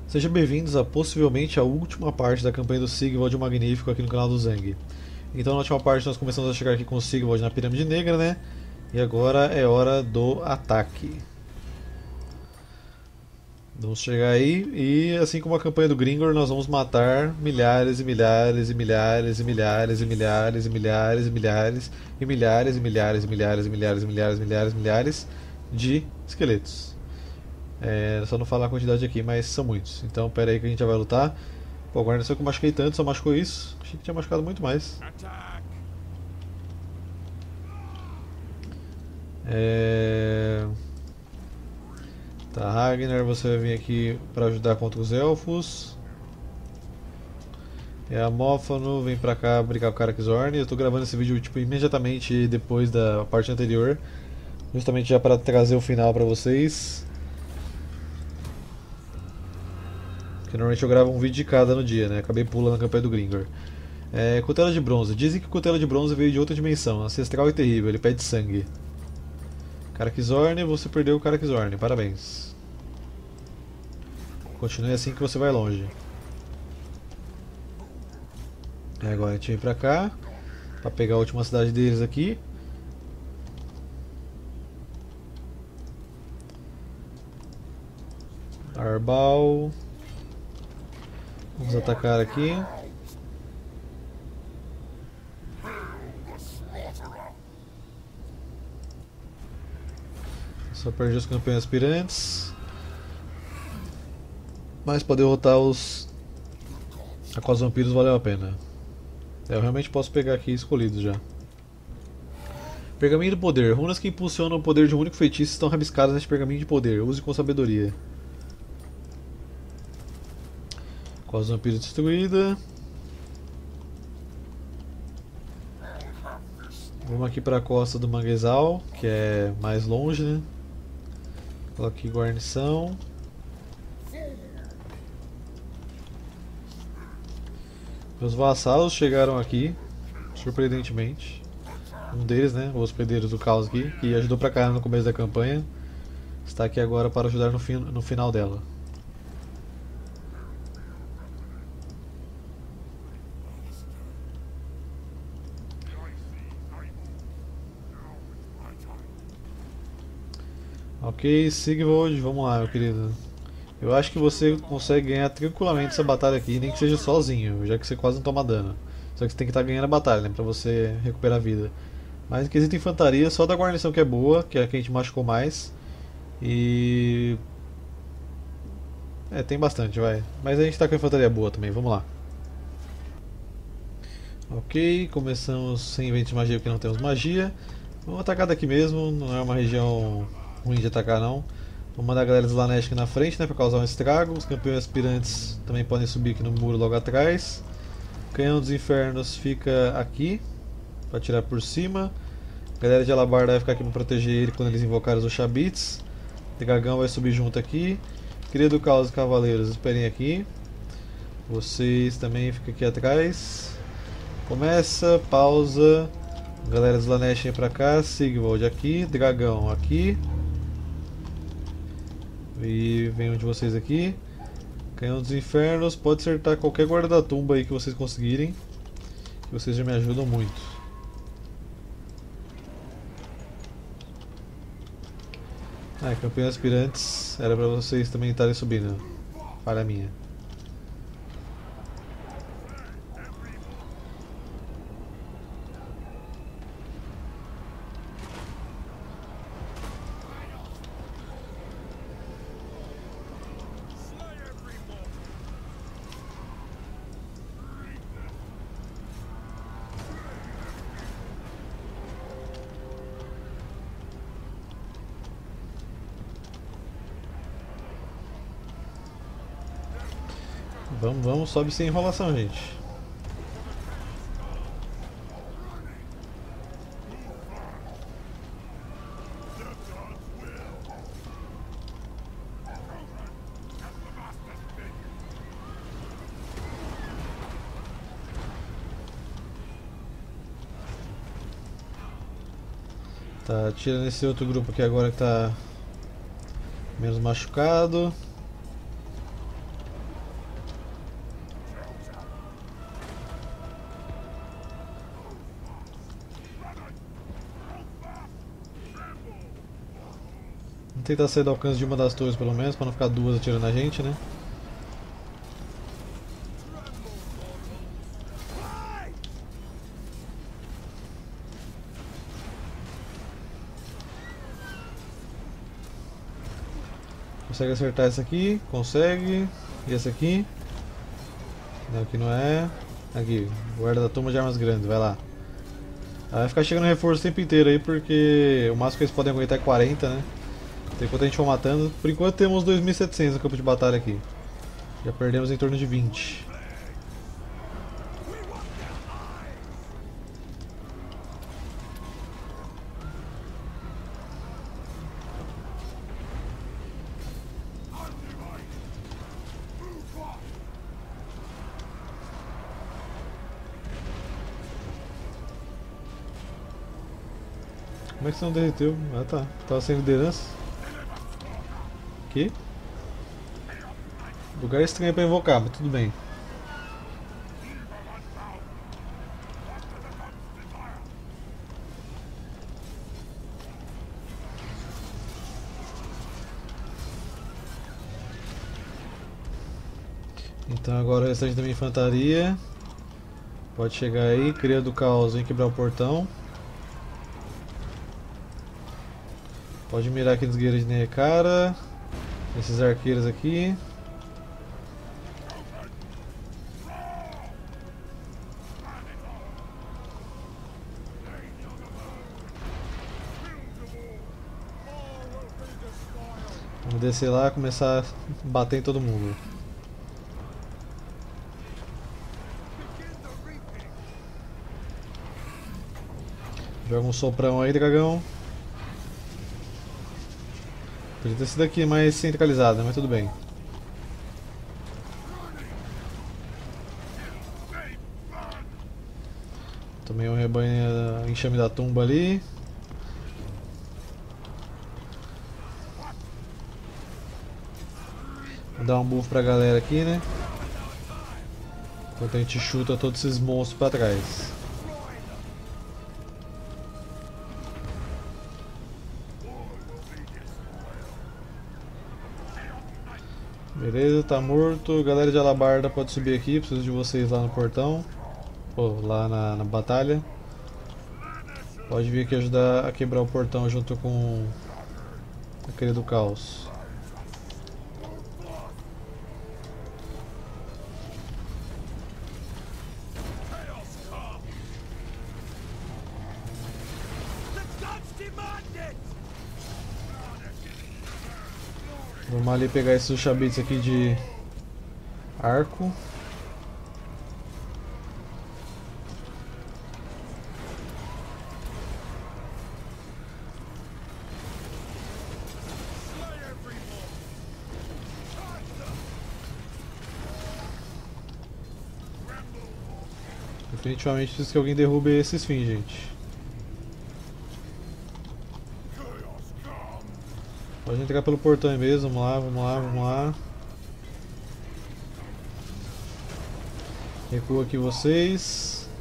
Sejam bem-vindos a possivelmente a última parte da campanha do Sigvald o Magnífico aqui no canal do Zang. Então na última parte nós começamos a chegar aqui com o Sigvald na Pirâmide Negra, né? E agora é hora do ataque. Vamos chegar aí e, assim como a campanha do Gringor, nós vamos matar milhares e milhares e milhares e milhares e milhares e milhares e milhares e milhares e milhares e milhares e milhares e milhares e milhares e milhares de esqueletos. Só não falar a quantidade aqui, mas são muitos. Então pera aí que a gente já vai lutar. Pô, agora não sei que eu machuquei tanto, só machucou isso. Achei que tinha machucado muito mais. Tá, Ragnar, você vai vir aqui para ajudar contra os elfos. Amófano, vem pra cá brigar com o Karakzorn. Eu tô gravando esse vídeo tipo, imediatamente depois da parte anterior, justamente já para trazer o final pra vocês. Porque normalmente eu gravo um vídeo de cada no dia, né? Acabei pulando a campanha do Gringor. Cutela de bronze. Dizem que o Cutela de bronze veio de outra dimensão, ancestral e terrível, ele pede sangue. Karakzorn, você perdeu o Karakzorn, parabéns. Continue assim que você vai longe. Agora a gente vem pra cá, pra pegar a última cidade deles aqui. Arbal. Vamos atacar aqui. Só perdi os campeões aspirantes. Mas para derrotar os Aquos Vampiros valeu a pena. Eu realmente posso pegar aqui escolhidos já. Pergaminho do poder. Runas que impulsionam o poder de um único feitiço estão rabiscadas neste pergaminho de poder. Use com sabedoria. Aquos Vampiros destruída. Vamos aqui para a costa do Manguezal, que é mais longe, né? Coloca aqui guarnição. Meus vassalos chegaram aqui, surpreendentemente. Um deles, né, os Hospedeiros do Caos aqui, que ajudou pra caramba no começo da campanha, está aqui agora para ajudar no final dela. Ok, Sigvald, vamos lá, meu querido. Eu acho que você consegue ganhar tranquilamente essa batalha aqui, nem que seja sozinho, já que você quase não toma dano. Só que você tem que estar ganhando a batalha, né, pra você recuperar a vida. Mas em quesito infantaria, só da guarnição que é boa, que é a que a gente machucou mais. E... tem bastante, vai. Mas a gente tá com a infantaria boa também, vamos lá. Ok, começamos sem vento de magia porque não temos magia. Vamos atacar daqui mesmo, não é uma região ruim de atacar não. Vou mandar a galera do Slaanesh aqui na frente, né, para causar um estrago. Os campeões aspirantes também podem subir aqui no muro logo atrás. Canhão dos Infernos fica aqui, para atirar por cima. A galera de Alabarda vai ficar aqui para proteger ele quando eles invocarem os Ushabits. O dragão vai subir junto aqui. Cria do Caos e Cavaleiros, esperem aqui. Vocês também ficam aqui atrás. Começa, pausa. Galera do Slaanesh vem pra cá. Sigvald aqui, dragão aqui. E vem um de vocês aqui. Canhão dos Infernos, pode acertar qualquer guarda da tumba aí que vocês conseguirem. Que vocês já me ajudam muito. Campeões aspirantes, era pra vocês também estarem subindo. Falha minha. Vamos, vamos, sobe sem enrolação, gente. Tá, tira nesse outro grupo aqui agora que tá menos machucado. tentar sair do alcance de uma das torres pelo menos, pra não ficar duas atirando na gente, né? Consegue acertar essa aqui? Consegue. E essa aqui? Não, aqui não é. Aqui, guarda da tumba de armas grandes, vai lá. Vai ficar chegando reforço o tempo inteiro aí, porque o máximo que eles podem aguentar é 40, né? Então, enquanto a gente for matando, por enquanto temos 2.700 no campo de batalha aqui. Já perdemos em torno de 20. Como é que você não derreteu? Ah tá, tava sem liderança. Aqui. Lugar estranho pra invocar, mas tudo bem. Então agora o restante da minha infantaria pode chegar aí, cria do caos, vem quebrar o portão. Pode mirar aqui nos guerreiros de Nerekara. Esses arqueiros aqui. Vamos descer lá e começar a bater em todo mundo. Joga um soprão aí, dragão. Podia ter sido aqui mais centralizado, mas tudo bem. Tomei um rebanho enxame da tumba ali. Vou dar um buff pra galera aqui, né? Enquanto a gente chuta todos esses monstros pra trás. Beleza, tá morto. Galera de alabarda pode subir aqui, preciso de vocês lá no portão. Ou lá na batalha. Pode vir aqui ajudar a quebrar o portão junto com aquele do caos. Vamos ali pegar esses chabites aqui de arco. Definitivamente preciso que alguém derrube esses fins, gente. Pode entrar pelo portão aí mesmo, vamos lá, vamos lá, vamos lá. Recua aqui vocês.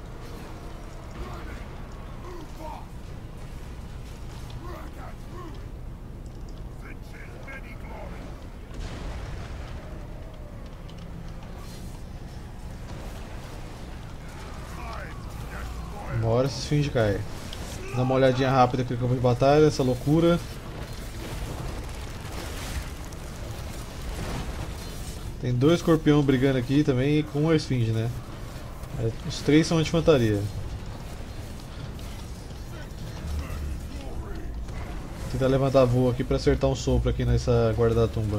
Uma hora esses fins de cair. Dá uma olhadinha rápida aqui no campo de batalha, essa loucura. Tem dois escorpião brigando aqui também com uma esfinge, né? Os três são de infantaria. Vou tentar levantar voo aqui pra acertar um sopro aqui nessa guarda da tumba.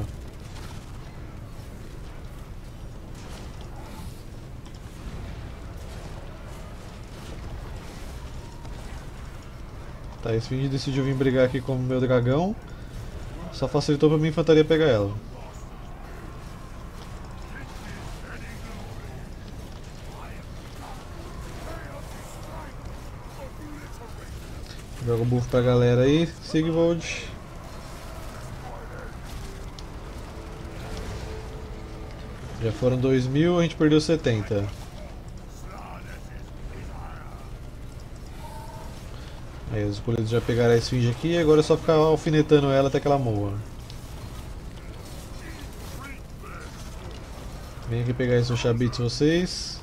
Tá, a esfinge decidiu vir brigar aqui com o meu dragão. Só facilitou pra minha infantaria pegar ela. Joga o buff pra galera aí, Sigvold. Já foram 2.000, a gente perdeu 70. Aí os escolhidos já pegaram a esfinge aqui, agora é só ficar alfinetando ela até que ela morra. Vem aqui pegar esses chabits vocês.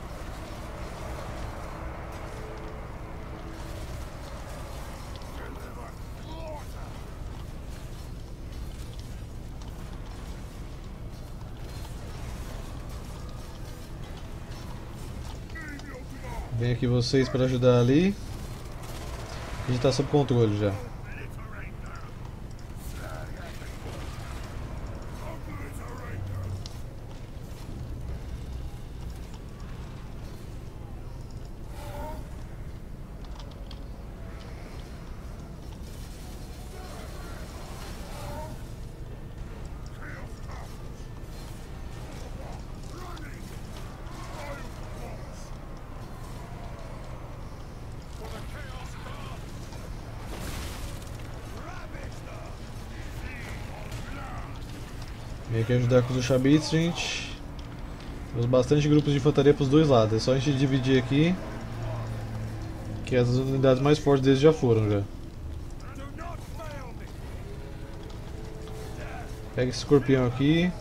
Vem aqui vocês para ajudar ali. A gente tá sob controle já. Vem aqui ajudar com os chabits, gente. Temos bastante grupos de infantaria para os dois lados. É só a gente dividir aqui. Que as unidades mais fortes deles já foram já. Pega esse escorpião aqui.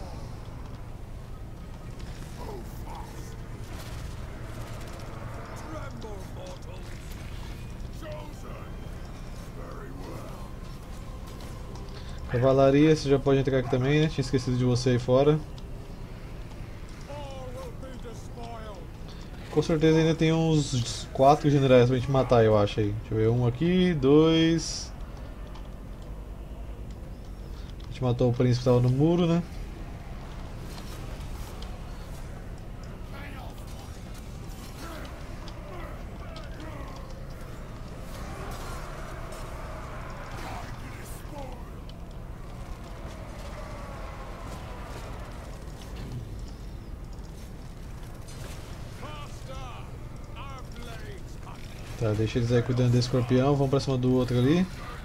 Cavalaria, você já pode entrar aqui também, né? Tinha esquecido de você aí fora. Com certeza ainda tem uns 4 generais pra gente matar, eu acho aí. Deixa eu ver, um aqui, 2. A gente matou o príncipe que tava no muro, né? Tá, deixa eles aí cuidando desse escorpião, vamos pra cima do outro ali.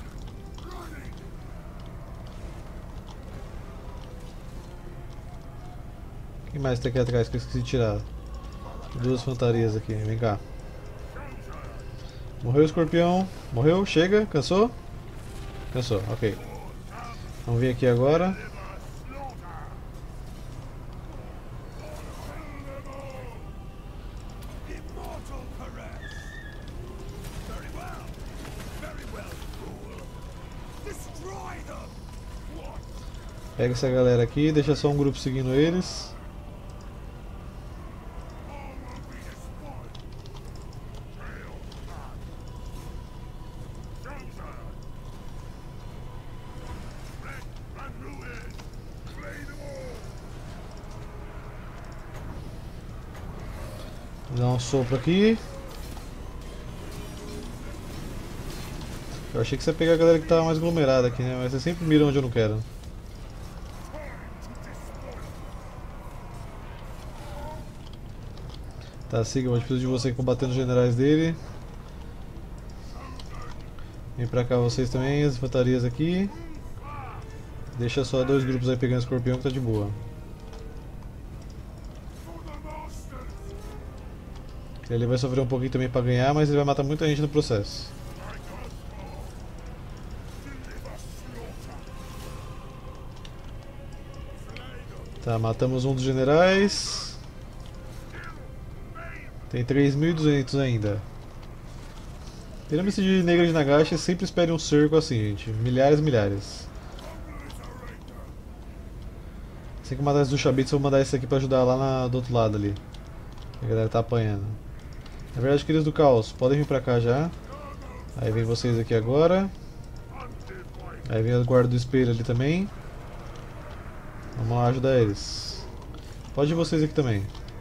Quem mais tá aqui atrás que eu esqueci de tirar? 2 fantarias aqui, vem cá. Morreu o escorpião, morreu, chega, cansou? Cansou, ok. Vamos vir aqui agora. Pega essa galera aqui, deixa só um grupo seguindo eles. Vou dar um sopro aqui. Eu achei que você ia pegar a galera que tava mais aglomerada aqui, né? Mas você sempre mira onde eu não quero. Tá, siga, eu preciso de você combatendo os generais dele. Vem pra cá vocês também, as infantarias aqui. Deixa só 2 grupos aí pegando escorpião que tá de boa. Ele vai sofrer um pouquinho também pra ganhar, mas ele vai matar muita gente no processo. Tá, matamos um dos generais. Tem 3.200 ainda. Pirâmide de Negra de Nagashi, sempre espere um cerco assim, gente. Milhares e milhares. Assim que matar esse do Shabits, eu vou mandar esse aqui pra ajudar lá do outro lado ali. A galera tá apanhando. Na verdade, queridos do caos, podem vir pra cá já. Aí vem vocês aqui agora. Aí vem a guarda do espelho ali também. Vamos lá ajudar eles. Pode ir vocês aqui também.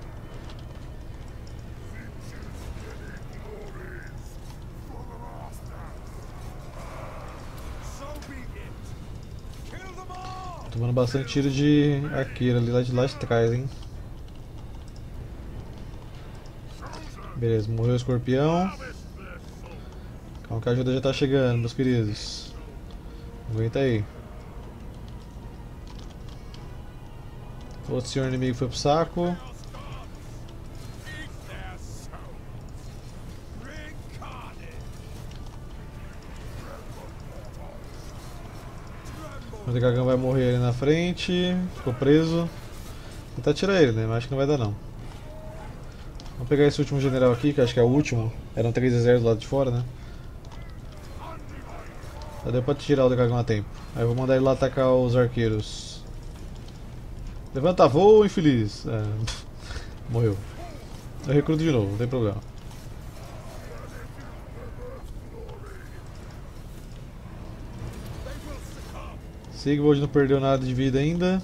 Tomando bastante tiro de arqueiro ali lá de trás, hein. Beleza, morreu o escorpião. Calma que a ajuda já tá chegando, meus queridos. Aguenta aí. Outro senhor inimigo foi pro saco. dragão vai morrer ali na frente. Ficou preso. Vou tentar tirar ele, né? Mas acho que não vai dar não. Vamos pegar esse último general aqui, que acho que é o último. Eram 3 exércitos do lado de fora, né? Já deu pra tirar o dragão a tempo. Aí eu vou mandar ele lá atacar os arqueiros. Levanta voo, infeliz. É, morreu. Eu recruto de novo, não tem problema. Sigvald não perdeu nada de vida ainda.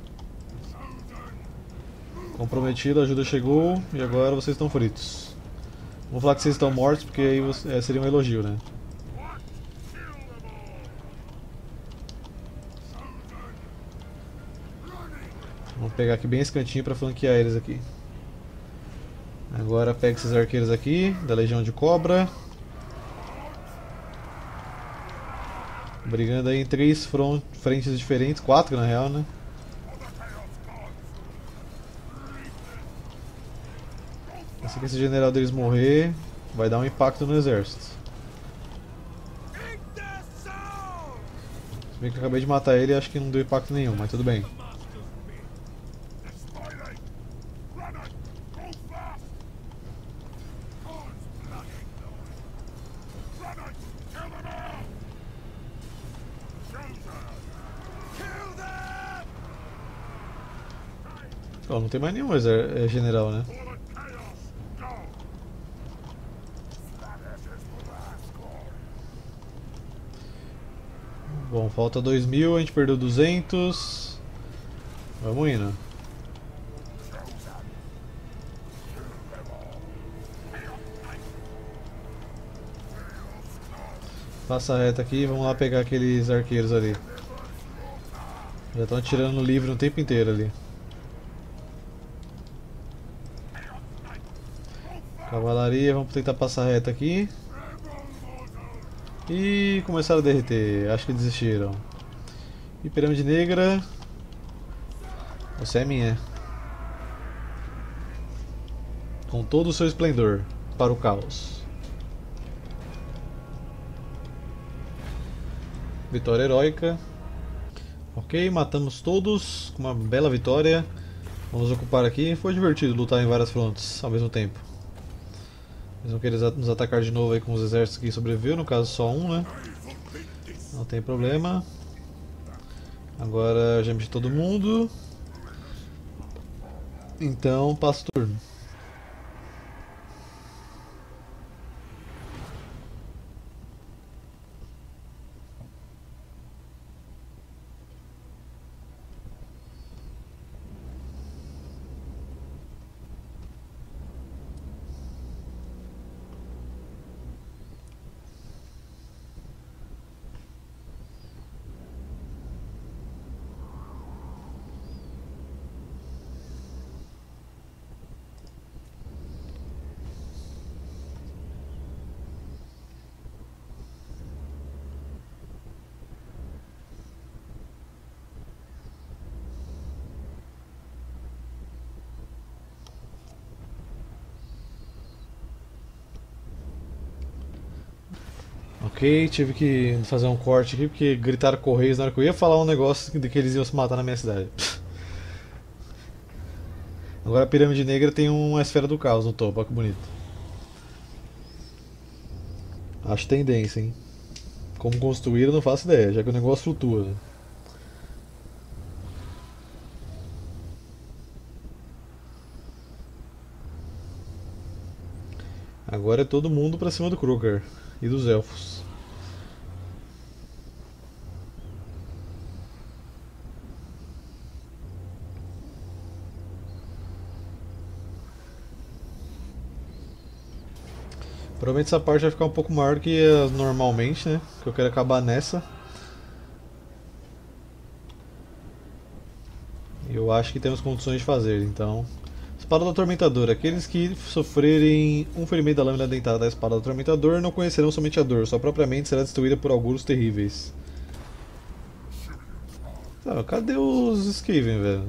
Comprometido, a ajuda chegou e agora vocês estão fritos. Vou falar que vocês estão mortos porque aí seria um elogio, né? Vamos pegar aqui bem esse cantinho para flanquear eles aqui. Agora pega esses arqueiros aqui, da Legião de Cobra. Brigando aí em 3 frentes diferentes, 4 na real, né? Assim que esse general deles morrer, vai dar um impacto no exército. Se bem que eu acabei de matar ele, acho que não deu impacto nenhum, mas tudo bem. Oh, não tem mais nenhum general, né? Bom, falta 2000, a gente perdeu 200. Vamos indo. Passa reto aqui, vamos lá pegar aqueles arqueiros ali. Já estão atirando no livre o tempo inteiro ali. Cavalaria, vamos tentar passar reto aqui. E começaram a derreter, acho que desistiram. E Pirâmide Negra. Você é minha. Com todo o seu esplendor, para o caos. Vitória heróica. Ok, matamos todos com uma bela vitória. Vamos ocupar aqui. Foi divertido lutar em várias frontes ao mesmo tempo. Eles vão querer nos atacar de novo aí com os exércitos que sobreviveu, no caso só um, né? Não tem problema. Agora já mexi todo mundo. Então passa o turno. Ok, tive que fazer um corte aqui porque gritaram Correios na hora que eu ia falar um negócio de que eles iam se matar na minha cidade. Agora a Pirâmide Negra tem uma esfera do caos no topo, olha que bonito. Acho tendência, hein? Como construir eu não faço ideia, já que o negócio flutua. Né? Agora é todo mundo pra cima do Kruger e dos elfos. Provavelmente essa parte vai ficar um pouco maior do que normalmente, né? Que eu quero acabar nessa. Eu acho que temos condições de fazer, então. Espada do Atormentador. Aqueles que sofrerem um ferimento da lâmina dentada da Espada do Atormentador não conhecerão somente a dor, sua própria mente será destruída por auguros terríveis. Tá, cadê os Skaven, velho?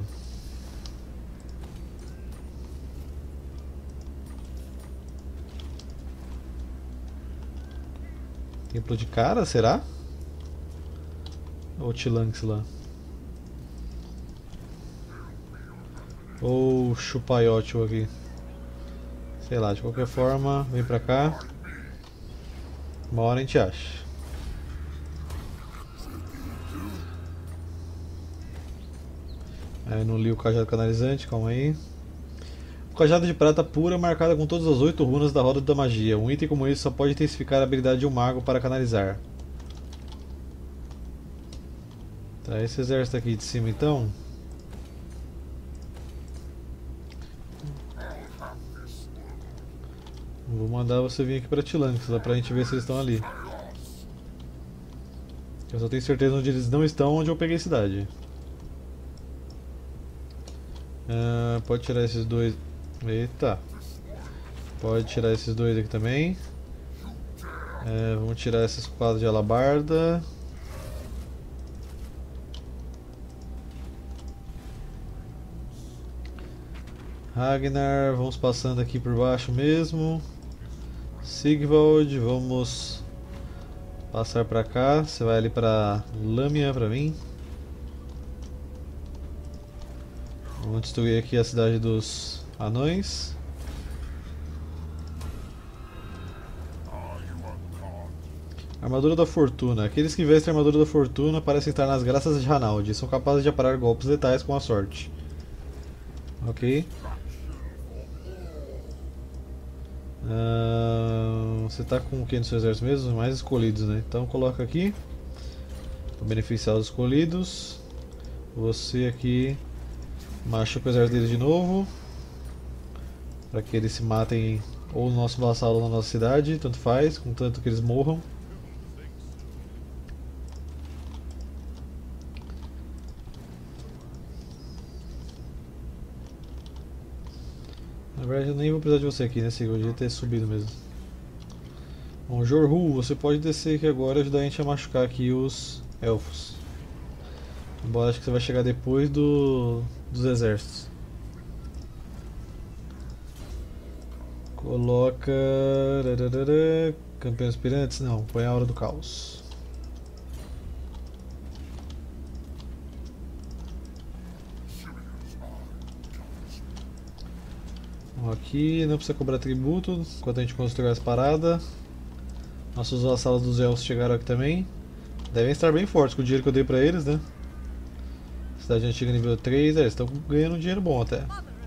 Templo de cara, será? Ou Tilanx lá. Ou Chupayote aqui. Sei lá, de qualquer forma, vem pra cá. Uma hora a gente acha. Aí não li o cajado canalizante, calma aí. O cajado de prata pura marcada com todas as 8 runas da roda da magia. Um item como esse só pode intensificar a habilidade de um mago para canalizar. Tá, esse exército aqui de cima então. Vou mandar você vir aqui pra Tilanx, lá pra gente ver se eles estão ali. Eu só tenho certeza onde eles não estão, onde eu peguei a cidade. Pode tirar esses dois. Eita! Pode tirar esses dois aqui também. Vamos tirar essas 4 de alabarda. Ragnar, vamos passando aqui por baixo mesmo. Sigvald, vamos passar pra cá. Você vai ali pra Lâmia pra mim. Vamos destruir aqui a cidade dos anões. Armadura da Fortuna. Aqueles que vestem a armadura da Fortuna parecem estar nas graças de Ranaldi. São capazes de aparar golpes letais com a sorte. Ok. Você tá com o que no seu exército mesmo? Mais escolhidos, né? Então coloca aqui para beneficiar os escolhidos. Você aqui machuca o exército deles de novo para que eles se matem ou no nosso vassalo ou na nossa cidade, tanto faz, contanto que eles morram. Na verdade eu nem vou precisar de você aqui, né? Eu podia ter subido mesmo. Bom, Jorhu, você pode descer aqui agora e ajudar a gente a machucar aqui os elfos. Embora acho que você vai chegar depois dos exércitos. Coloca... Campeões aspirantes? Não, põe a Hora do Caos. Aqui não precisa cobrar tributo enquanto a gente constrói as paradas. Nossos vassalos dos elfos chegaram aqui também. Devem estar bem fortes com o dinheiro que eu dei pra eles, né? Cidade antiga nível 3, eles estão ganhando um dinheiro bom até.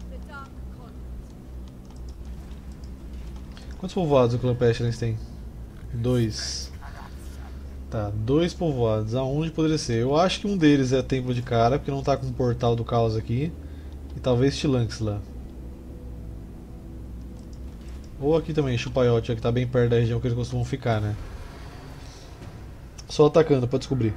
Quantos povoados o clã Pestilence tem? 2. Tá, 2 povoados. Aonde poderia ser? Eu acho que um deles é Templo de Cara, porque não tá com o Portal do Caos aqui. E talvez Tilanx lá. Ou aqui também, Chupayote, que tá bem perto da região que eles costumam ficar, né? Só atacando pra descobrir.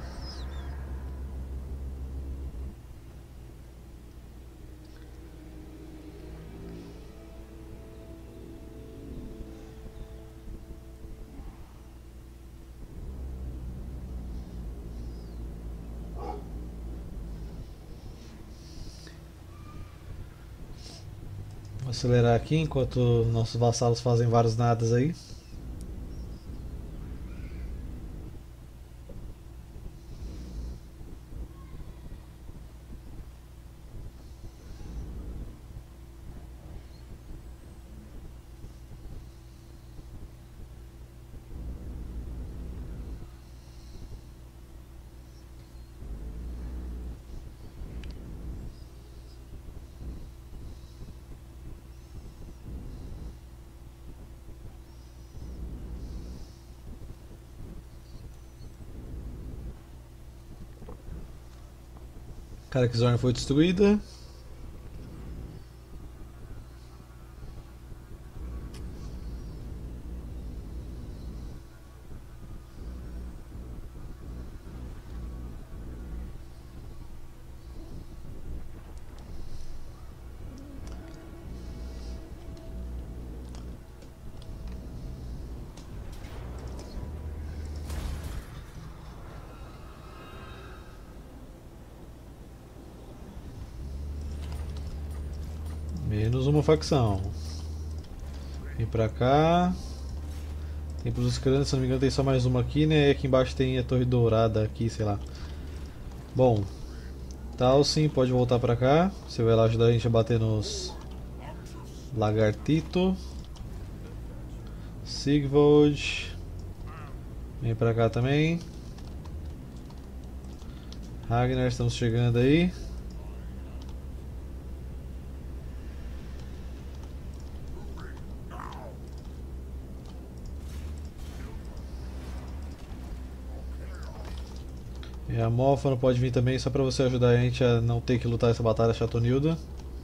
Vou acelerar aqui enquanto nossos vassalos fazem vários nadas aí. Karakzorn foi destruída. Menos uma facção. Vem pra cá. Templo dos Crânios, se não me engano tem só mais uma aqui, né? E aqui embaixo tem a Torre Dourada aqui, sei lá. Bom, tal sim, pode voltar pra cá. Você vai lá ajudar a gente a bater nos lagartito. Sigvold, vem pra cá também. Ragnar, estamos chegando aí. E a Mofano pode vir também, só pra você ajudar a gente a não ter que lutar essa batalha chatonilda.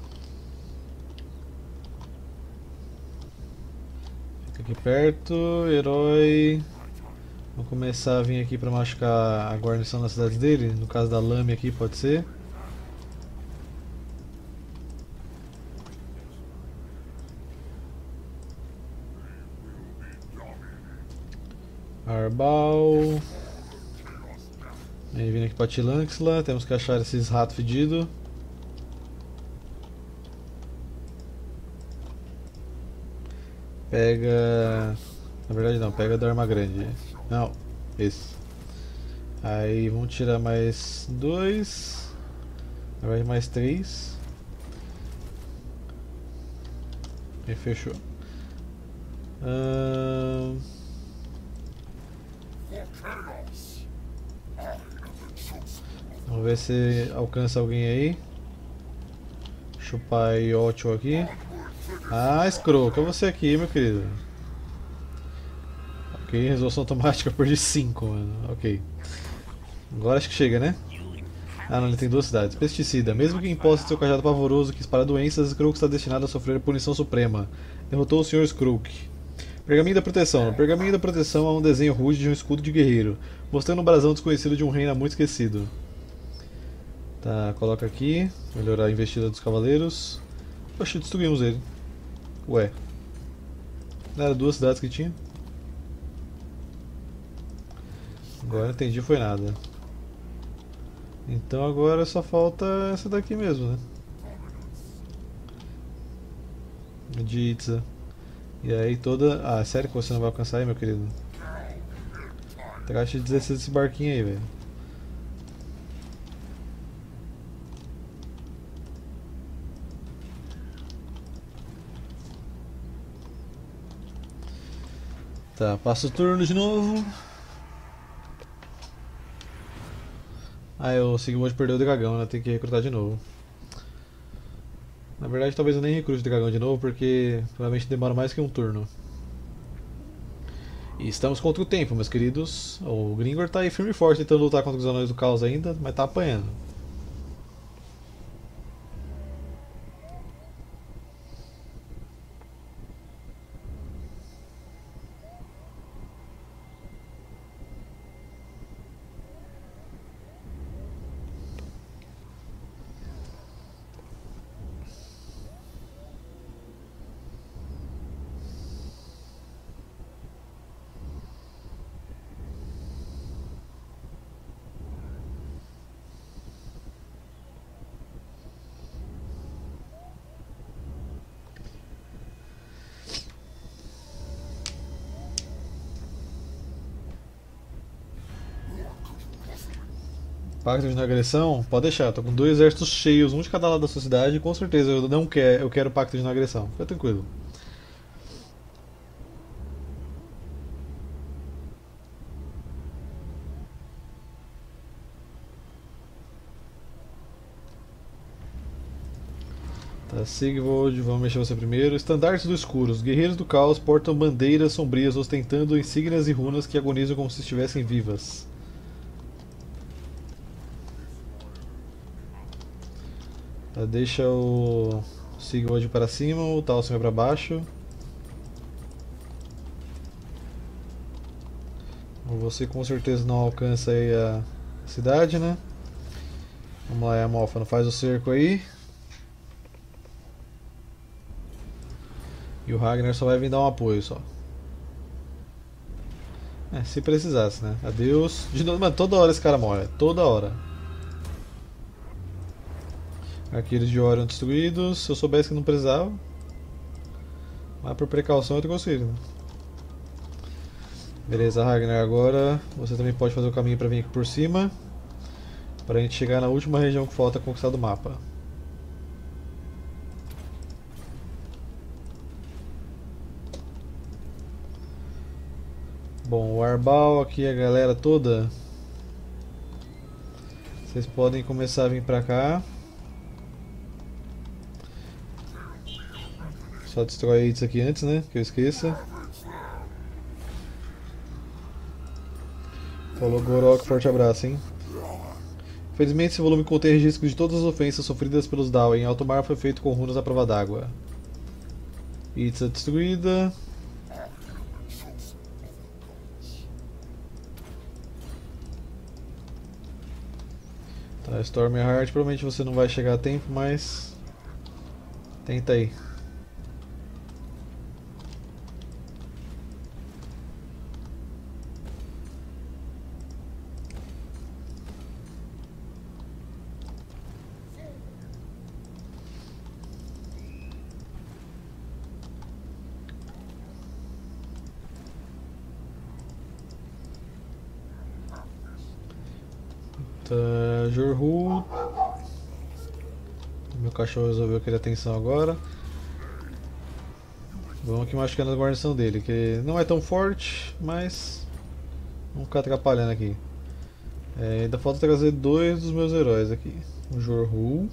Fica aqui perto, herói. Vamos começar a vir aqui pra machucar a guarnição das cidades dele. No caso da Lame aqui, pode ser. Arbal. Aí vindo aqui pra Tilanxla, temos que achar esses ratos fedidos. Pega. Na verdade não, pega da arma grande. Não, esse. Aí vamos tirar mais 2. Na verdade mais 3. E fechou. Vamos ver se alcança alguém aí. Chupar Yocho aqui. Ah, Scroll, é você aqui, meu querido. Ok, resolução automática por de 5, mano. Ok. Agora acho que chega, né? Ah, não, ele tem 2 cidades. Pesticida. Mesmo que imposta seu cajado pavoroso que espalha doenças, Skrook está destinado a sofrer punição suprema. Derrotou o Sr. Skrook. Pergaminho da proteção. No pergaminho da proteção há um desenho rude de um escudo de guerreiro, mostrando um brasão desconhecido de um reino há muito esquecido. Tá, coloca aqui. Melhorar a investida dos cavaleiros. Oxe, destruímos ele. Ué. Não era 2 cidades que tinha? Agora não entendi, foi nada. Então agora só falta essa daqui mesmo, né? De Itza. E aí toda... Ah, sério que você não vai alcançar aí, meu querido? Trate de 16 desse barquinho aí, velho. Tá, passa o turno de novo. Ah, eu Sigmund perdeu o dragão, né? Tem que recrutar de novo. Na verdade, talvez eu nem recrute o dragão de novo, porque provavelmente demora mais que um turno. E estamos contra o tempo, meus queridos. O Gringor tá aí firme e forte tentando lutar contra os anões do caos ainda, mas tá apanhando. Pacto de não agressão? Pode deixar, tô com 2 exércitos cheios, um de cada lado da sua cidade, e com certeza eu não quero, eu quero pacto de não agressão. Fica tranquilo. Tá, Sigvold, vamos mexer você primeiro. Estandartes do escuro. Os guerreiros do caos portam bandeiras sombrias ostentando insígnias e runas que agonizam como se estivessem vivas. Tá, deixa o Sigvold para cima, o Talsum para baixo. Você com certeza não alcança aí a cidade, né? Vamos lá, Amorfano, faz o cerco aí. E o Ragnar só vai vir dar um apoio só. É, se precisasse, né? Adeus. De novo, mano, toda hora esse cara morre. Toda hora. Arqueiros de Orion destruídos. Se eu soubesse que não precisava. Mas por precaução eu tô conseguindo. Né? Beleza, Ragnar, agora você também pode fazer o caminho pra vir aqui por cima. Pra gente chegar na última região que falta conquistar do mapa. Bom, o Arbal aqui, a galera toda. Vocês podem começar a vir pra cá. Só destrói isso aqui antes, né? Que eu esqueça. Falou, Gorok, forte abraço, hein? Felizmente esse volume contém registros de todas as ofensas sofridas pelos Dao. Em alto mar foi feito com runas à prova d'água. Itza destruída. Tá, Stormheart, provavelmente você não vai chegar a tempo, mas... tenta aí. Tá, Jorhu. Meu cachorro resolveu querer atenção agora. Vamos aqui machucando a guarnição dele, que não é tão forte, mas vamos ficar atrapalhando aqui. Ainda falta trazer dois dos meus heróis aqui. O Jorhu,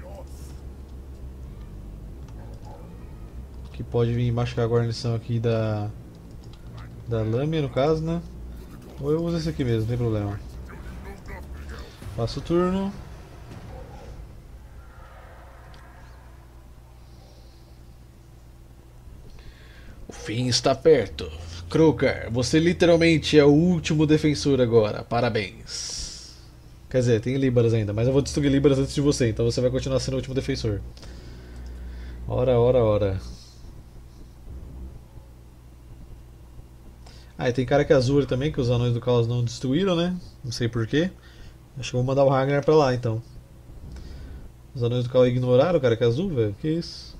que pode vir machucar a guarnição aqui da Lâmina, no caso, né? Ou eu uso esse aqui mesmo, não tem problema. Passo o turno. O fim está perto. Krokar, você literalmente é o último defensor agora. Parabéns. Quer dizer, tem Líbaras ainda, mas eu vou destruir Líbaras antes de você, então você vai continuar sendo o último defensor. Ora, ora, ora. Ah, e tem cara que é azul também, que os anões do caos não destruíram, né? Não sei porquê. Acho que eu vou mandar o Ragnar pra lá então. Os anões do caos ignoraram o cara que é azul, velho? Que isso?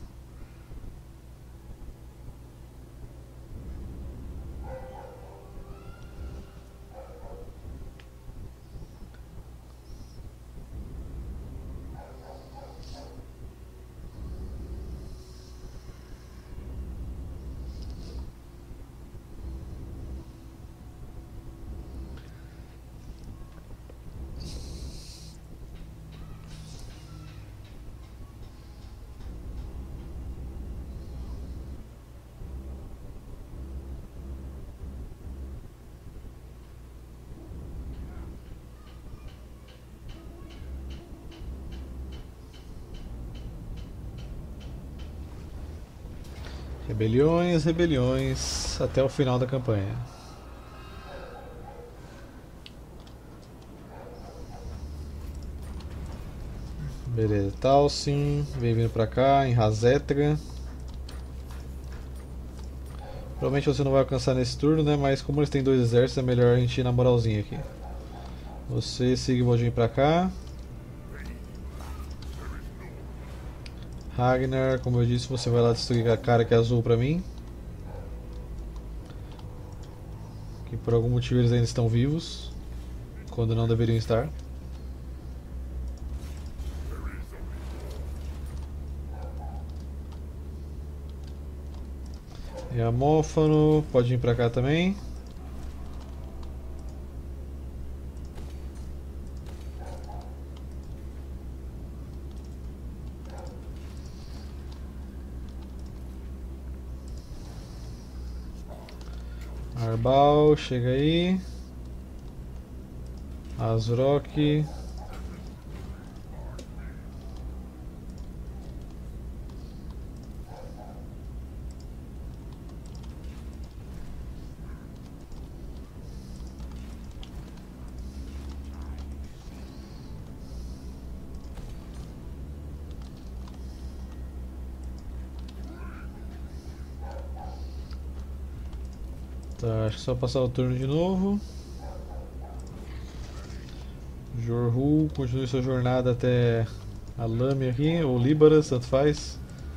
Rebeliões, rebeliões, até o final da campanha. Beleza, Talsin, vem vindo pra cá, em Razetra. Provavelmente você não vai alcançar nesse turno, né? Mas como eles têm dois exércitos, é melhor a gente ir na moralzinha aqui. Você, Sigvald, pra cá. Ragnar, como eu disse, você vai lá destruir a cara que é azul pra mim. Que por algum motivo eles ainda estão vivos, quando não deveriam estar. E a Mófano pode vir pra cá também. Arbal, chega aí. Azrok. Tá, acho que só passar o turno de novo. Jorhu, continue sua jornada até a Lâmina aqui, ou Líbaras, tanto faz.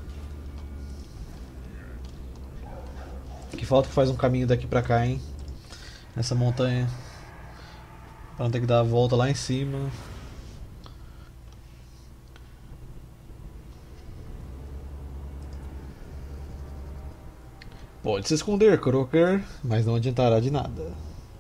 Que falta que faz um caminho daqui pra cá, hein? Nessa montanha. Pra não ter que dar a volta lá em cima. Pode se esconder, Crocker, mas não adiantará de nada.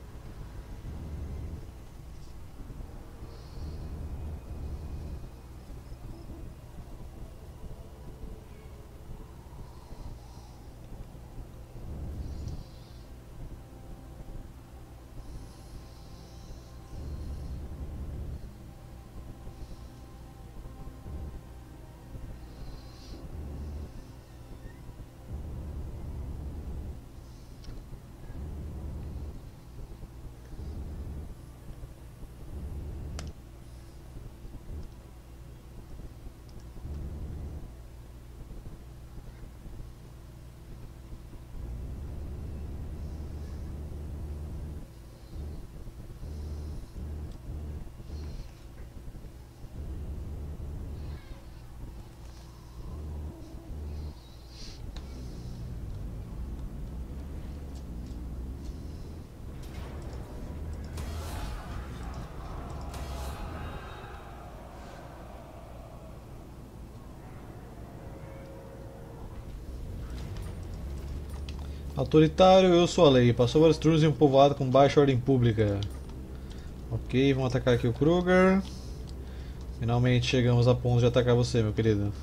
Autoritário, eu sou a lei. Passou vários turnos em um povoado com baixa ordem pública. Ok, vamos atacar aqui o Kruger. Finalmente chegamos a ponto de atacar você, meu querido.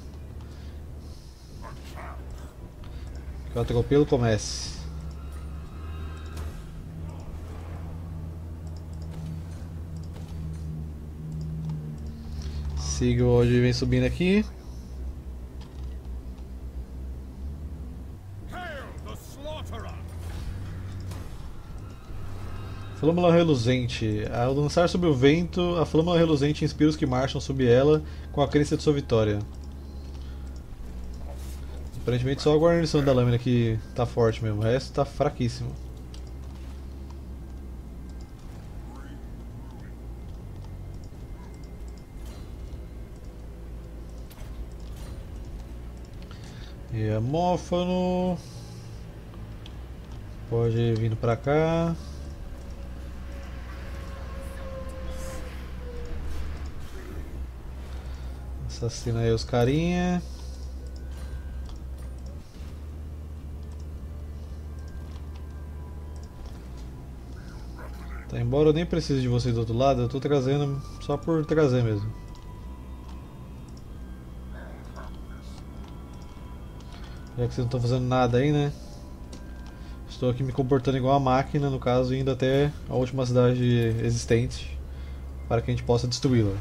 Que o atropelo comece. Siga onde vem subindo aqui. Flâmula reluzente. Ao lançar sob o vento, a flâmula reluzente inspira os que marcham sob ela com a crença de sua vitória. Aparentemente só a guarnição da lâmina que tá forte mesmo, o resto tá fraquíssimo. E Amófano pode ir vindo pra cá. Assassina aí os carinha. Tá, embora eu nem precise de vocês do outro lado, eu tô trazendo só por trazer mesmo. Já que vocês não estão fazendo nada aí, né? Estou aqui me comportando igual a máquina, no caso, indo até a última cidade existente para que a gente possa destruí-la.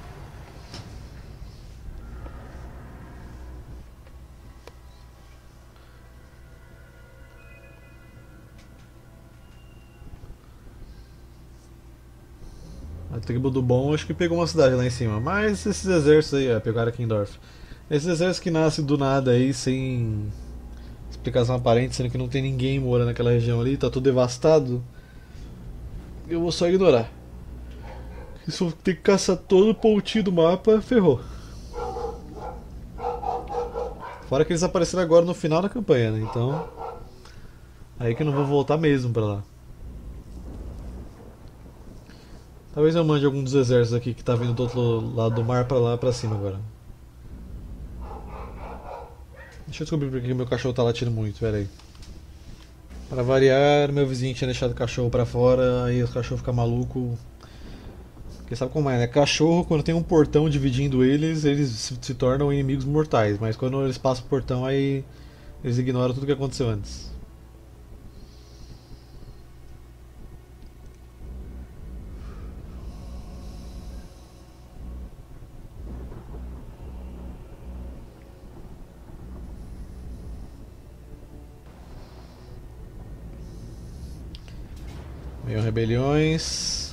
A tribo do Bom acho que pegou uma cidade lá em cima, mas esses exércitos aí, pegaram Kindorf. Esses exércitos que nascem do nada aí, sem explicação aparente, sendo que não tem ninguém morando naquela região ali, tá tudo devastado, eu vou só ignorar. Se eu ter que caçar todo o pontinho do mapa, ferrou. Fora que eles apareceram agora no final da campanha, né? Então. Aí que eu não vou voltar mesmo pra lá. Talvez eu mande algum dos exércitos aqui que tá vindo do outro lado do mar pra lá pra cima agora. Deixa eu descobrir porque meu cachorro tá latindo muito, pera aí. Pra variar, meu vizinho tinha deixado o cachorro pra fora, aí o cachorro fica maluco. Porque sabe como é, né? Cachorro, quando tem um portão dividindo eles, eles se tornam inimigos mortais. Mas quando eles passam o portão, aí eles ignoram tudo que aconteceu antes. Meio rebeliões.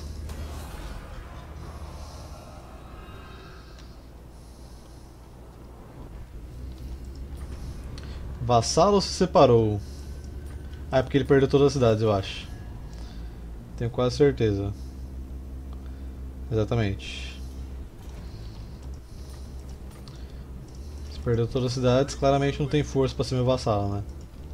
Vassalo se separou. Ah, é porque ele perdeu todas as cidades, eu acho. Tenho quase certeza. Exatamente. Se perdeu todas as cidades, claramente não tem força pra ser meu vassalo, né?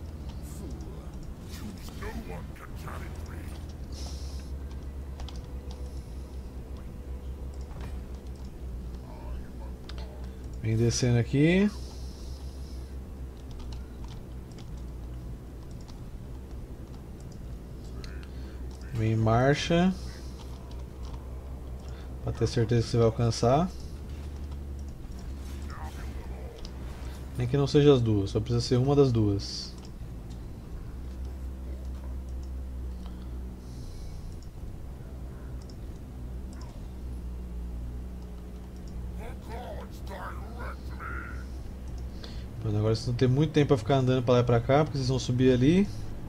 Vem descendo aqui. Vem em marcha. Pra ter certeza que você vai alcançar. Nem que não seja as duas, só precisa ser uma das duas. Pronto, agora vocês vão ter muito tempo pra ficar andando pra lá e pra cá, porque vocês vão subir ali.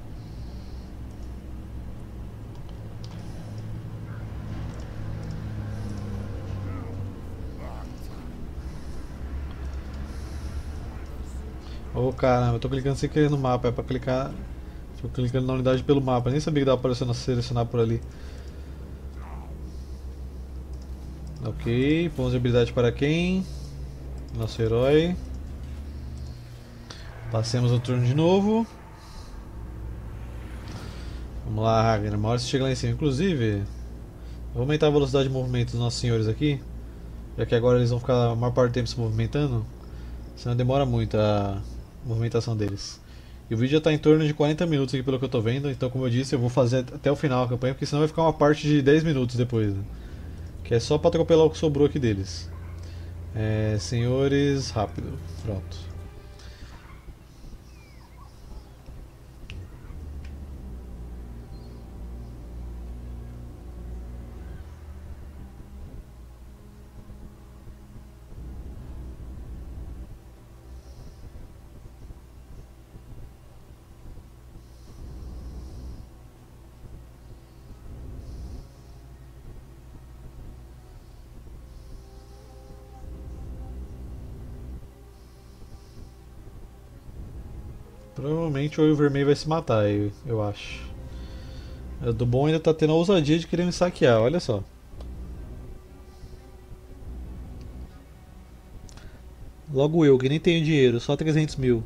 Oh caramba, eu tô clicando sem querer no mapa, é pra clicar. Tô clicando na unidade pelo mapa, nem sabia que dava pra selecionar por ali. Ok, pontos de habilidade para quem? Nosso herói. Passemos o turno de novo. Vamos lá, Ragnar, uma hora você chega lá em cima. Inclusive, eu vou aumentar a velocidade de movimento dos nossos senhores aqui, já que agora eles vão ficar a maior parte do tempo se movimentando, senão demora muito a movimentação deles. E o vídeo já está em torno de 40 minutos aqui pelo que eu estou vendo, então como eu disse, eu vou fazer até o final a campanha, porque senão vai ficar uma parte de 10 minutos depois, né? Que é só para atropelar o que sobrou aqui deles. Senhores, rápido, pronto. Provavelmente o olho vermelho vai se matar, eu acho. O do bom ainda tá tendo a ousadia de querer me saquear, olha só. Logo eu, que nem tenho dinheiro, só 300 mil.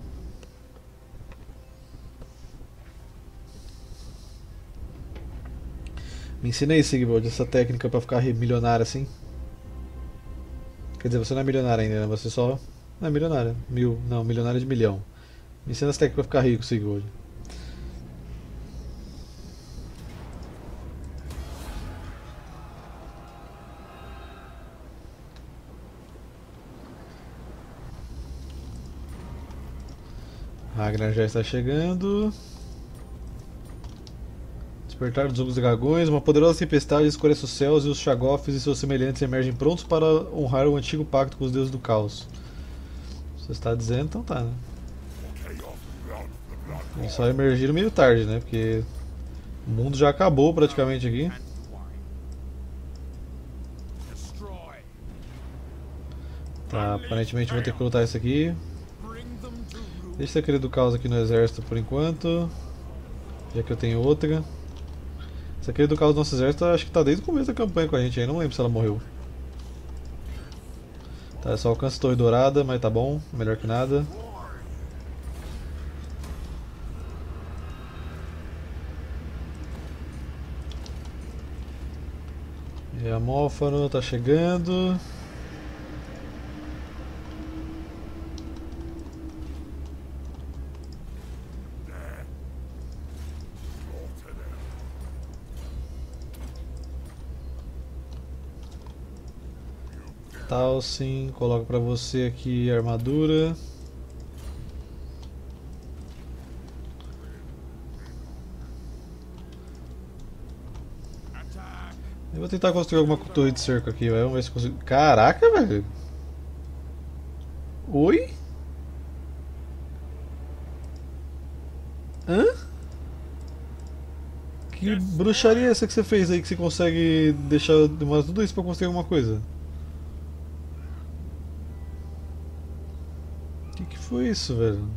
Me ensina aí, Sigvald, essa técnica pra ficar milionário assim. Quer dizer, você não é milionário ainda, né? Você só. Não é milionário. Não, milionário de milhão. Me ensina essa técnica pra ficar rico, Sigvald. Ragnar já está chegando. Despertar dos dragões, uma poderosa tempestade escurece os céus e os Shaggoths e seus semelhantes emergem prontos para honrar o antigo pacto com os deuses do caos. Você está dizendo, então tá, né? Eles só emergiram meio tarde, né? Porque o mundo já acabou praticamente aqui. Tá, aparentemente vou ter que lutar isso aqui. Deixa aquele do caos aqui no exército por enquanto, já que eu tenho outra. Essa aqui do caos do nosso exército acho que tá desde o começo da campanha com a gente aí, não lembro se ela morreu. Tá, só alcança a torre dourada, mas tá bom, melhor que nada. E a Mofano tá chegando. Tal sim, coloco pra você aqui a armadura. Eu vou tentar construir alguma torre de cerco aqui, vamos ver se consigo. Caraca, velho! Oi? Hã? Que bruxaria é essa que você fez aí que você consegue deixar demorar tudo isso pra construir alguma coisa? Que foi isso, velho?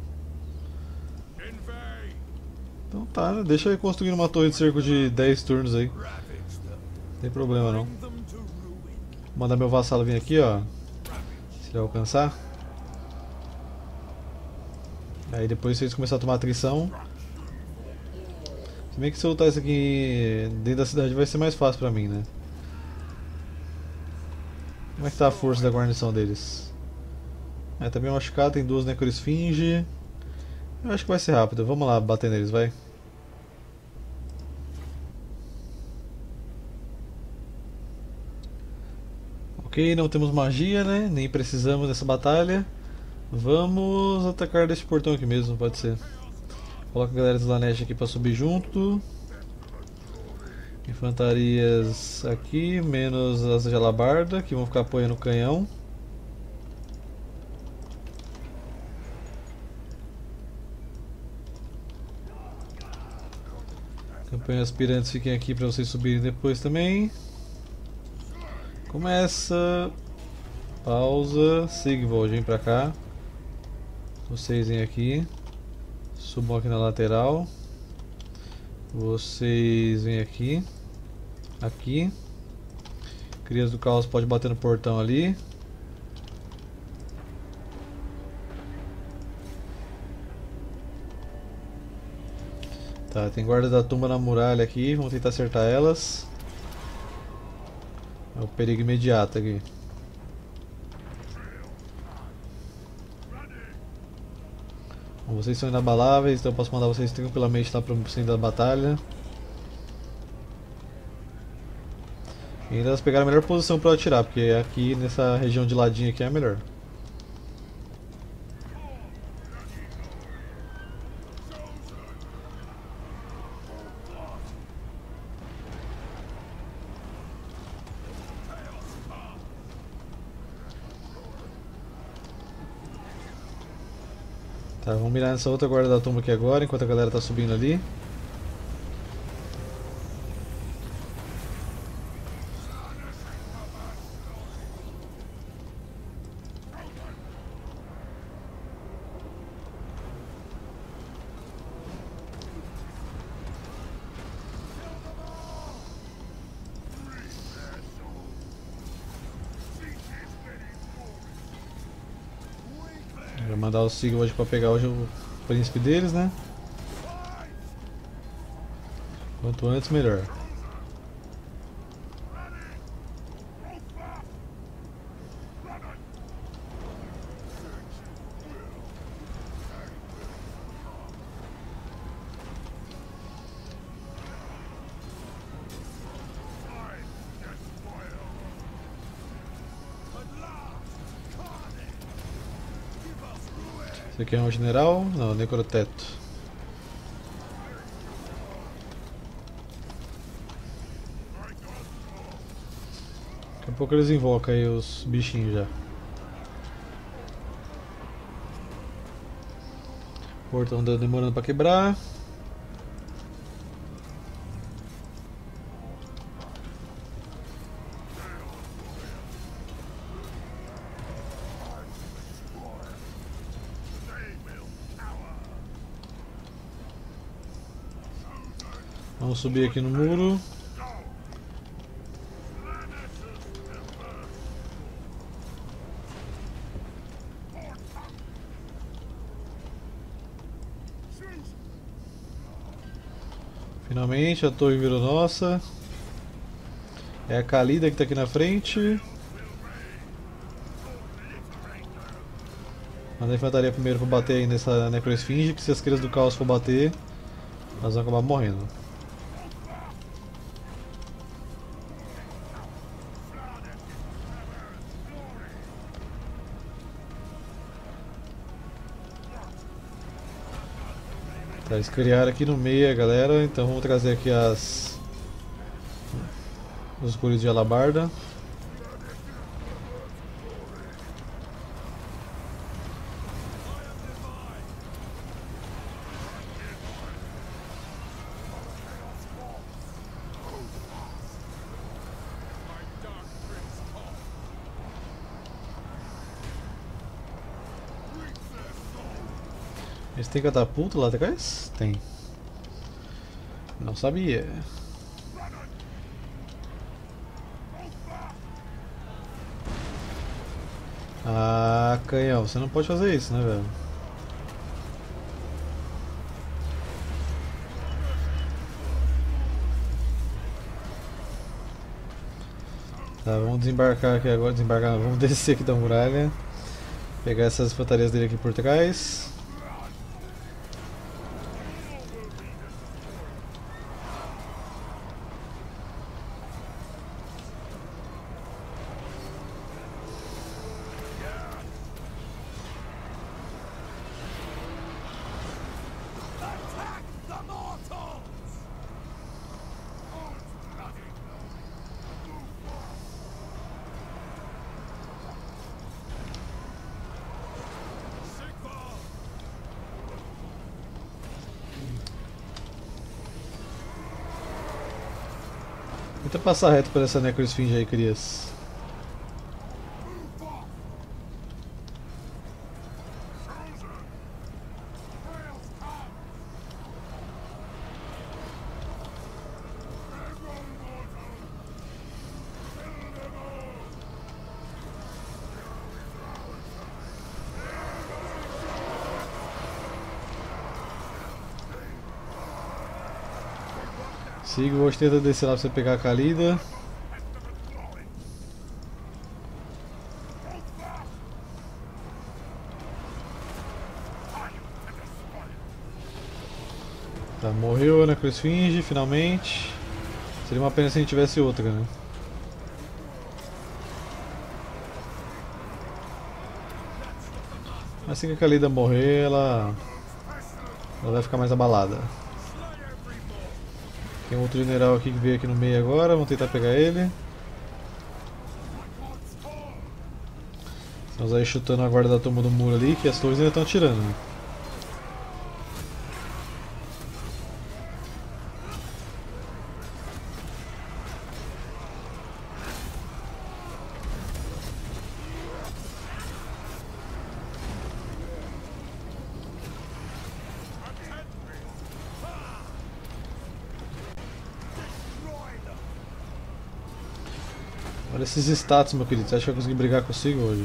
Então tá, né? Deixa eu construir uma torre de cerco de 10 turnos aí. Não tem problema não. Vou mandar meu vassalo vir aqui, ó. Se ele alcançar. Aí depois se eles começarem a tomar atrição. Se bem que se eu lutar isso aqui dentro da cidade vai ser mais fácil pra mim, né? Como é que tá a força da guarnição deles? Tá bem machucado, tem 2 necroesfinge. Eu acho que vai ser rápido, vamos lá bater neles, vai. Ok, não temos magia, né? Nem precisamos dessa batalha. Vamos atacar desse portão aqui mesmo, pode ser. Coloca a galera de Slanesh aqui pra subir junto. Infantarias aqui, menos as de alabarda, que vão ficar apoiando o canhão. Campanhas aspirantes fiquem aqui para vocês subirem depois também. Começa. Pausa. Sigvold, vem pra cá. Vocês vêm aqui. Subam aqui na lateral. Vocês vêm aqui. Aqui. Crias do Caos pode bater no portão ali. Tá, tem guarda da tumba na muralha aqui, vamos tentar acertar elas. É o perigo imediato aqui. Bom, vocês são inabaláveis, então eu posso mandar vocês tranquilamente lá para o centro da batalha. E ainda elas pegaram a melhor posição para atirar, porque aqui nessa região de ladinho aqui é a melhor. Tá, vamos mirar nessa outra guarda da tumba aqui agora, enquanto a galera tá subindo ali. Vai mandar o Sigurd pra pegar o príncipe deles, né? Quanto antes, melhor. Esse aqui é um general? Não, necroteto. Daqui a pouco eles invocam aí os bichinhos já. O portão demorando pra quebrar. Vamos subir aqui no muro. Finalmente a torre virou nossa. É a Khalida que está aqui na frente. Manda a infantaria primeiro para bater aí nessa necroesfinge, que se as crias do caos for bater, elas vão acabar morrendo. Tá, eles criaram aqui no meio, galera, então vamos trazer aqui os guris de alabarda. Eles têm catapulta lá atrás? Tem. Não sabia. Ah, canhão, você não pode fazer isso, né, velho? Tá, vamos desembarcar aqui agora. Desembarcar, vamos descer aqui da muralha. Pegar essas infantarias dele aqui por trás. Tenta passar reto por essa necroesfinge aí, crias. Sigvald tenta descer lá pra você pegar a Khalida. Tá, morreu a necroesfinge, finalmente. Seria uma pena se a gente tivesse outra, né? Assim que a Khalida morrer, ela vai ficar mais abalada. Tem outro general aqui que veio aqui no meio agora, vamos tentar pegar ele. Estamos aí chutando a guarda da turma do muro ali, que as torres ainda estão atirando, né? Olha esses status, meu querido. Você acha que eu consegui brigar consigo hoje?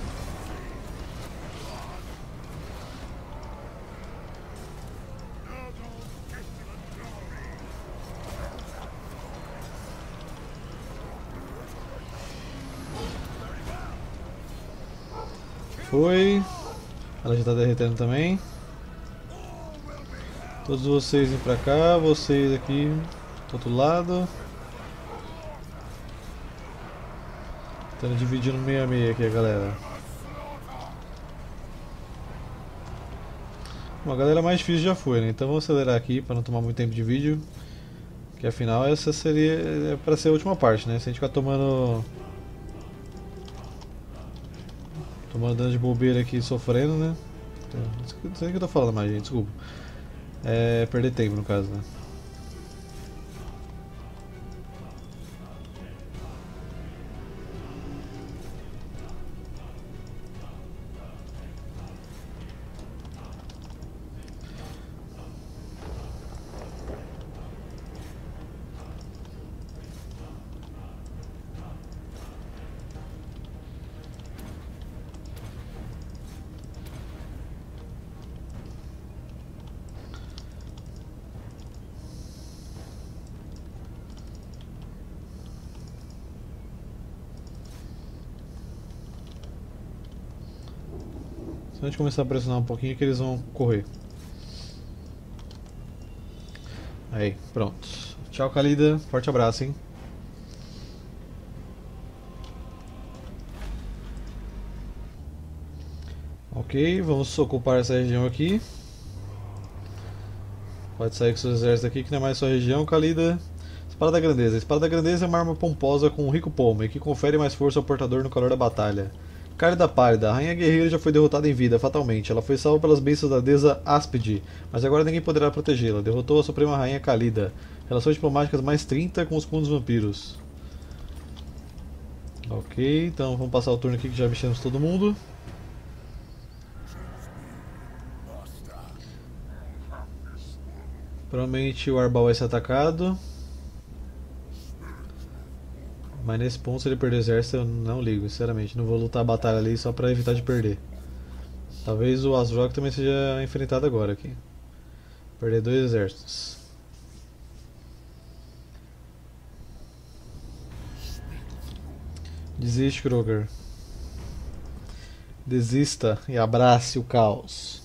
Foi. Ela já está derretendo também. Todos vocês vêm pra cá, vocês aqui do outro lado. Tentando dividir no meio a meio aqui a galera. Bom, a galera mais difícil já foi, né? Então vamos acelerar aqui para não tomar muito tempo de vídeo. Que afinal essa seria para ser a última parte, né? Se a gente ficar tomando dano de bobeira aqui sofrendo, né? Não sei o que eu tô falando mais, gente, desculpa. É perder tempo no caso, né? Se a gente começar a pressionar um pouquinho que eles vão correr. Aí, pronto. Tchau, Khalida. Forte abraço, hein? Ok, vamos ocupar essa região aqui. Pode sair com seus exércitos aqui, que não é mais sua região, Khalida. Espada da Grandeza. A Espada da Grandeza é uma arma pomposa com um rico pomo e que confere mais força ao portador no calor da batalha. Cálida Pálida. A Rainha Guerreira já foi derrotada em vida, fatalmente. Ela foi salva pelas bênçãos da deusa Áspide, mas agora ninguém poderá protegê-la. Derrotou a Suprema Rainha Khalida. Relações diplomáticas mais 30 com os mundos vampiros. Ok, então vamos passar o turno aqui que já mexemos todo mundo. Provavelmente o Arbal vai ser atacado. Mas nesse ponto, se ele perder o exército, eu não ligo, sinceramente. Não vou lutar a batalha ali só pra evitar de perder. Talvez o Azrog também seja enfrentado agora aqui. Perder 2 exércitos. Desiste, Kroger. Desista e abrace o caos.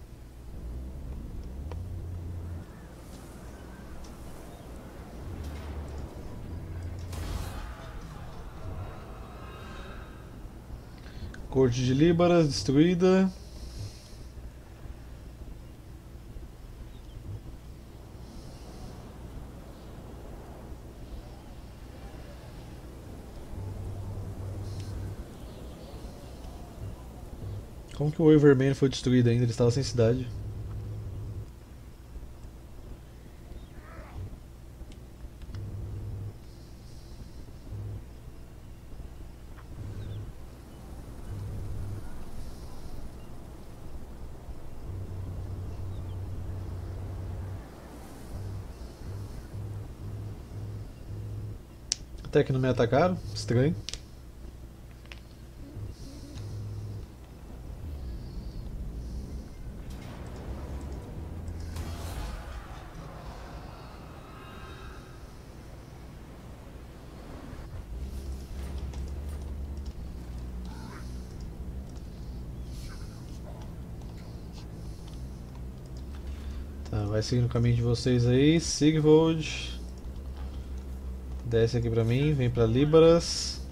Corte de Líbaras destruída. Como que o Oi Vermelho foi destruído ainda? Ele estava sem cidade. Até que não me atacaram, estranho. Tá, vai seguindo o caminho de vocês aí, Sigvold. Desce aqui pra mim, vem pra Líbaras.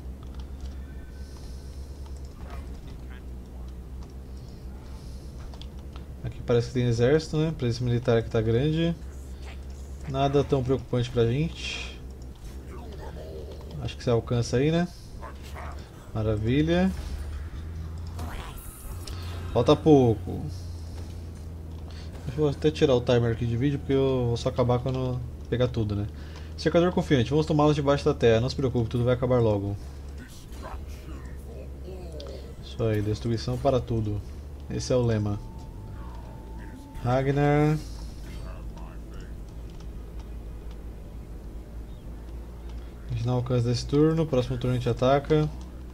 Aqui parece que tem exército, né? Presença militar que tá grande. Nada tão preocupante pra gente. Acho que você alcança aí, né? Maravilha. Falta pouco. Vou até tirar o timer aqui de vídeo porque eu vou só acabar quando pegar tudo, né? Cercador confiante, vamos tomá-los debaixo da terra, não se preocupe, tudo vai acabar logo. Isso aí, destruição para tudo. Esse é o lema. Ragnar. A gente não alcança desse turno, próximo turno a gente ataca.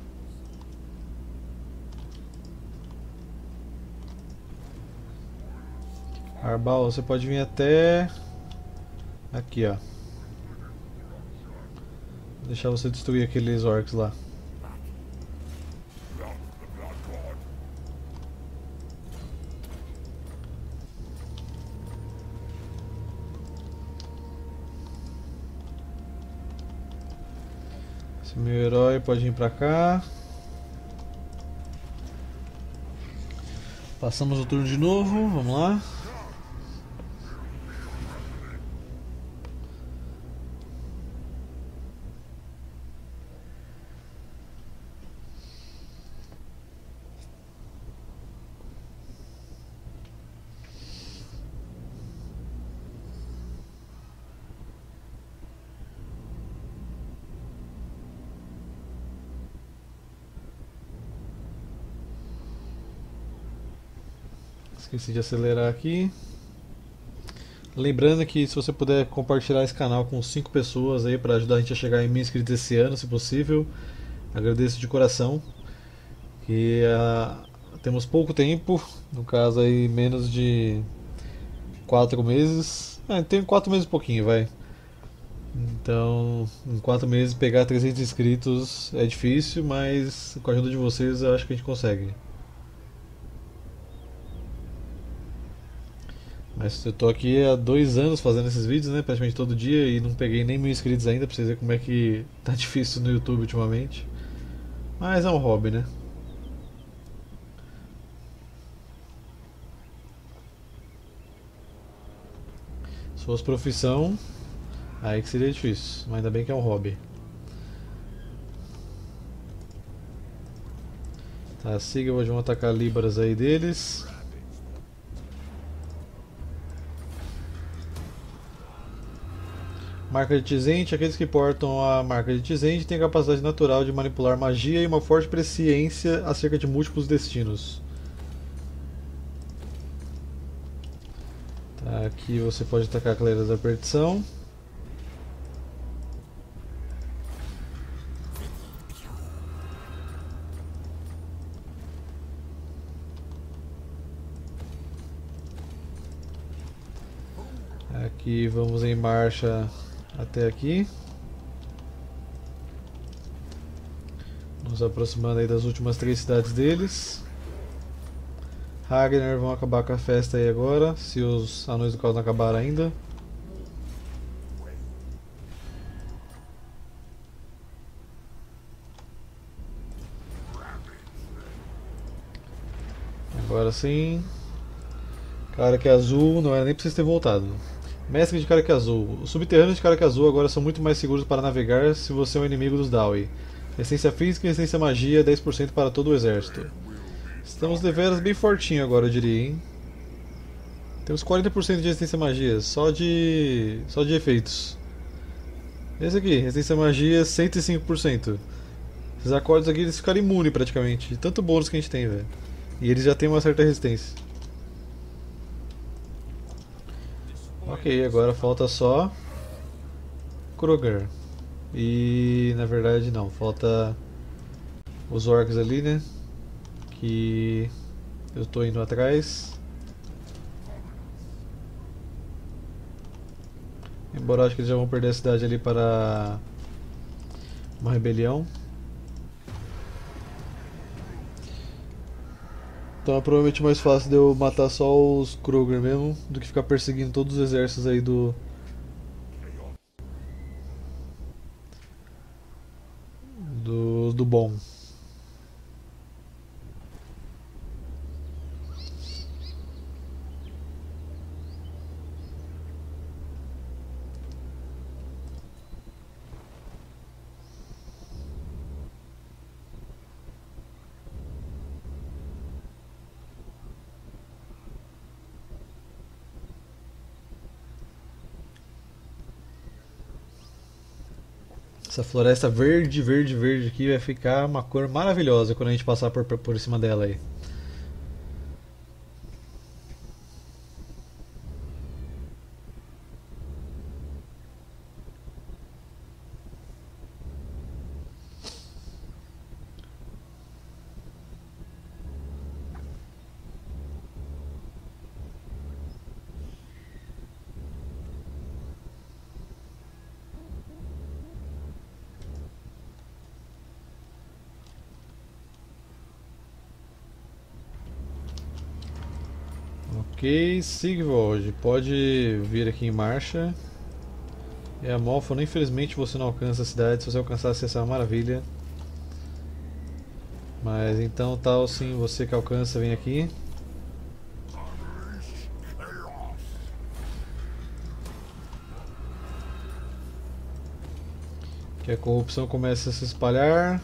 Arbal, você pode vir até aqui, ó. Vou deixar você destruir aqueles orcs lá. Esse meu herói pode vir pra cá. Passamos o turno de novo, vamos lá. Esqueci de acelerar aqui. Lembrando que se você puder compartilhar esse canal com 5 pessoas aí para ajudar a gente a chegar em 1000 inscritos esse ano, se possível, agradeço de coração. Que temos pouco tempo, no caso aí menos de 4 meses. Tem 4 meses e pouquinho, vai. Então, em 4 meses pegar 300 inscritos é difícil, mas com a ajuda de vocês eu acho que a gente consegue. Mas eu tô aqui há 2 anos fazendo esses vídeos, né? Praticamente todo dia e não peguei nem 1000 inscritos ainda, pra vocês verem como é que tá difícil no YouTube ultimamente. Mas é um hobby, né? Se fosse profissão, aí que seria difícil. Mas ainda bem que é um hobby. Tá, siga, hoje vão atacar Líbaras aí deles. Marca de Tizente, aqueles que portam a marca de Tizente têm a capacidade natural de manipular magia e uma forte presciência acerca de múltiplos destinos. Tá, aqui você pode atacar Cleiras da Perdição. Aqui vamos em marcha até aqui. Nos aproximando aí das últimas 3 cidades deles. Ragnar vão acabar com a festa aí agora, se os anões do caos não acabaram ainda. Agora sim. Cara que é azul, não era nem pra vocês terem voltado. Mestre de Karek Azul. Os subterrâneos de Karek Azul agora são muito mais seguros para navegar se você é um inimigo dos Dawi. Resistência física e resistência magia 10% para todo o exército. Estamos deveras bem fortinho agora, eu diria, hein? Temos 40% de resistência magia, só de efeitos. Esse aqui, resistência magia 105%. Esses acordes aqui eles ficaram imunes praticamente, de tanto bônus que a gente tem, velho. E eles já têm uma certa resistência. Ok, agora falta só Kroger. E na verdade não, falta os orcs ali, né? Que eu tô indo atrás. Embora eu acho que eles já vão perder a cidade ali para uma rebelião. Então é provavelmente mais fácil de eu matar só os Kroger mesmo do que ficar perseguindo todos os exércitos aí do bom. Essa floresta verde, verde, verde aqui vai ficar uma cor maravilhosa quando a gente passar por cima dela aí. Ok, Sigvald, pode vir aqui em marcha. É a Malfon, infelizmente você não alcança a cidade, se você alcançasse essa é uma maravilha. Mas então tal sim, você que alcança, vem aqui. Que a corrupção começa a se espalhar.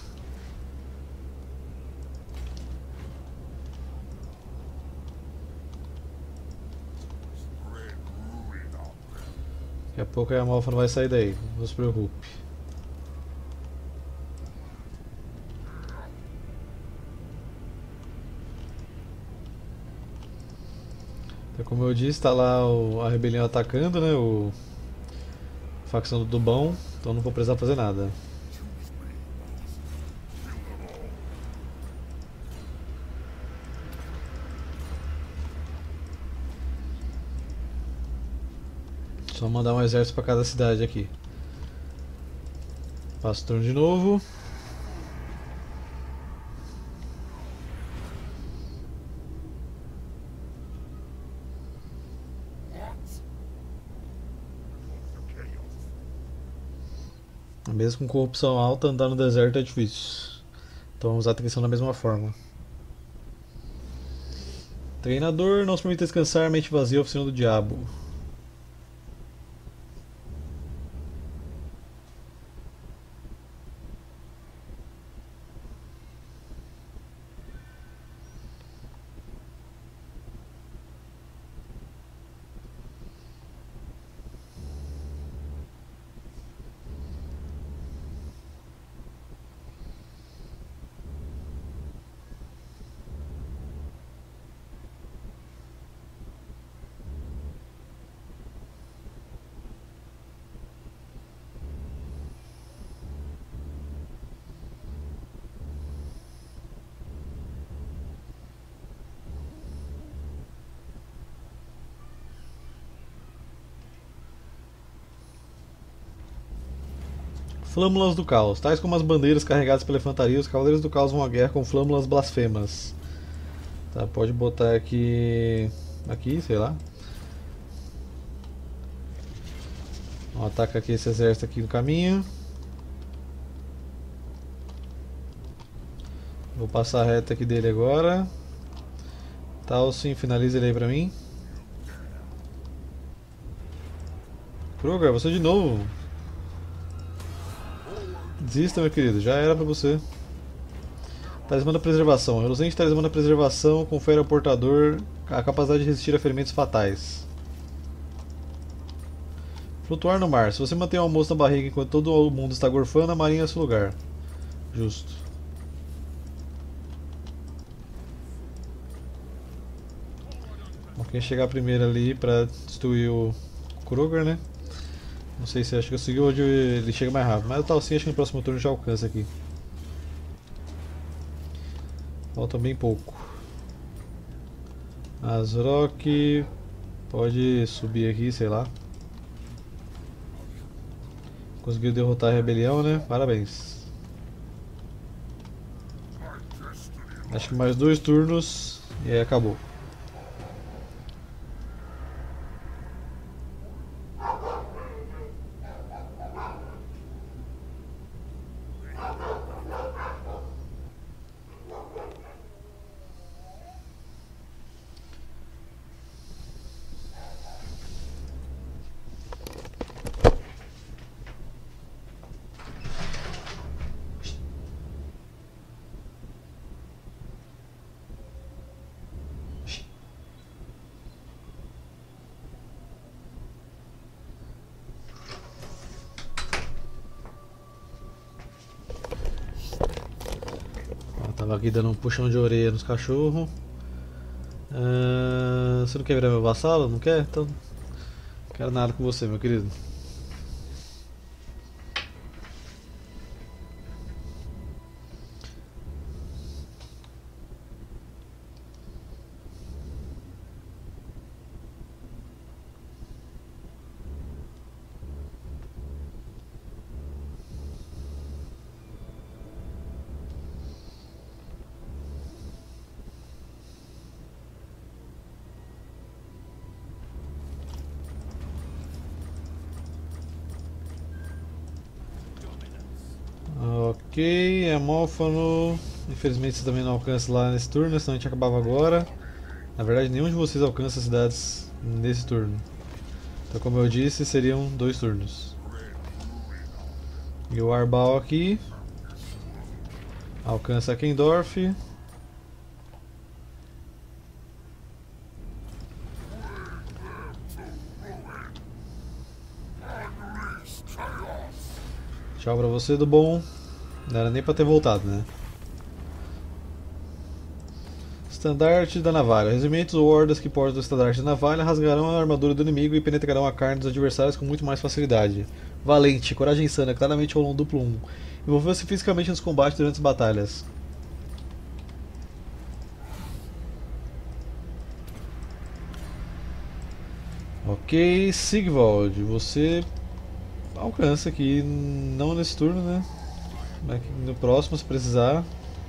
Daqui a pouco a Malfa não vai sair daí, não se preocupe. Então, como eu disse, está lá a rebelião atacando, né? A facção do Dubão, então não vou precisar fazer nada. Só mandar um exército para cada cidade aqui. Passo o turno de novo. Mesmo com corrupção alta, andar no deserto é difícil. Então vamos usar a atenção da mesma forma. Treinador, não se permite descansar, mente vazia, oficina do diabo. Flâmulas do Caos. Tais como as bandeiras carregadas pela infantaria, os Cavaleiros do Caos vão à guerra com flâmulas blasfemas. Tá, pode botar aqui. Aqui, sei lá. Ataca aqui esse exército aqui no caminho. Vou passar a reta aqui dele agora. Tal sim, finaliza ele aí pra mim. Kroger, você de novo. Desista, meu querido, já era pra você. Talismã da preservação. Reluzente talismã da preservação confere ao portador a capacidade de resistir a ferimentos fatais. Flutuar no mar. Se você mantém o almoço na barriga enquanto todo o mundo está gorfando, a marinha é seu lugar. Justo. Bom, quem chegar primeiro ali pra destruir o Kroger, né? Não sei se acho que o Sigurd ele chega mais rápido, mas o Tal'Sin acho que no próximo turno já alcança aqui. Falta bem pouco. Azrock pode subir aqui, sei lá. Conseguiu derrotar a rebelião, né? Parabéns. Acho que mais 2 turnos e aí acabou. Tava aqui dando um puxão de orelha nos cachorros. Você não quer virar meu vassalo? Não quer? Então não quero nada com você, meu querido. Ok, Amófano. Infelizmente você também não alcança lá nesse turno, senão a gente acabava agora. Na verdade, nenhum de vocês alcança cidades nesse turno. Então, como eu disse, seriam 2 turnos. E o Arbal aqui alcança Kendorf. Tchau pra você, do bom. Não era nem pra ter voltado, né? Estandarte da navalha. Regimentos ou hordas que portam o estandarte da navalha rasgarão a armadura do inimigo e penetrarão a carne dos adversários com muito mais facilidade. Valente, coragem insana, claramente rolou um duplo 1. Envolveu-se fisicamente nos combates durante as batalhas. Ok, Sigvald, você alcança aqui, não nesse turno, né? Mas no próximo, se precisar.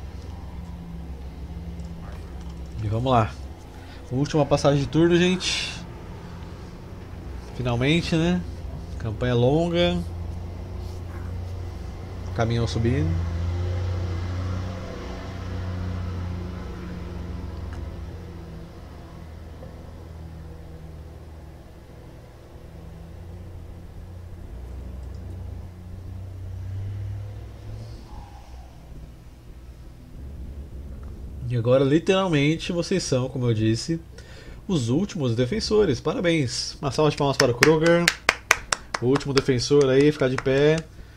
E vamos lá. Última passagem de turno, gente. Finalmente, né? Campanha longa. Caminhão subindo. E agora, literalmente, vocês são, como eu disse, os últimos defensores. Parabéns! Uma salva de palmas para o Kroger. O último defensor aí, ficar de pé.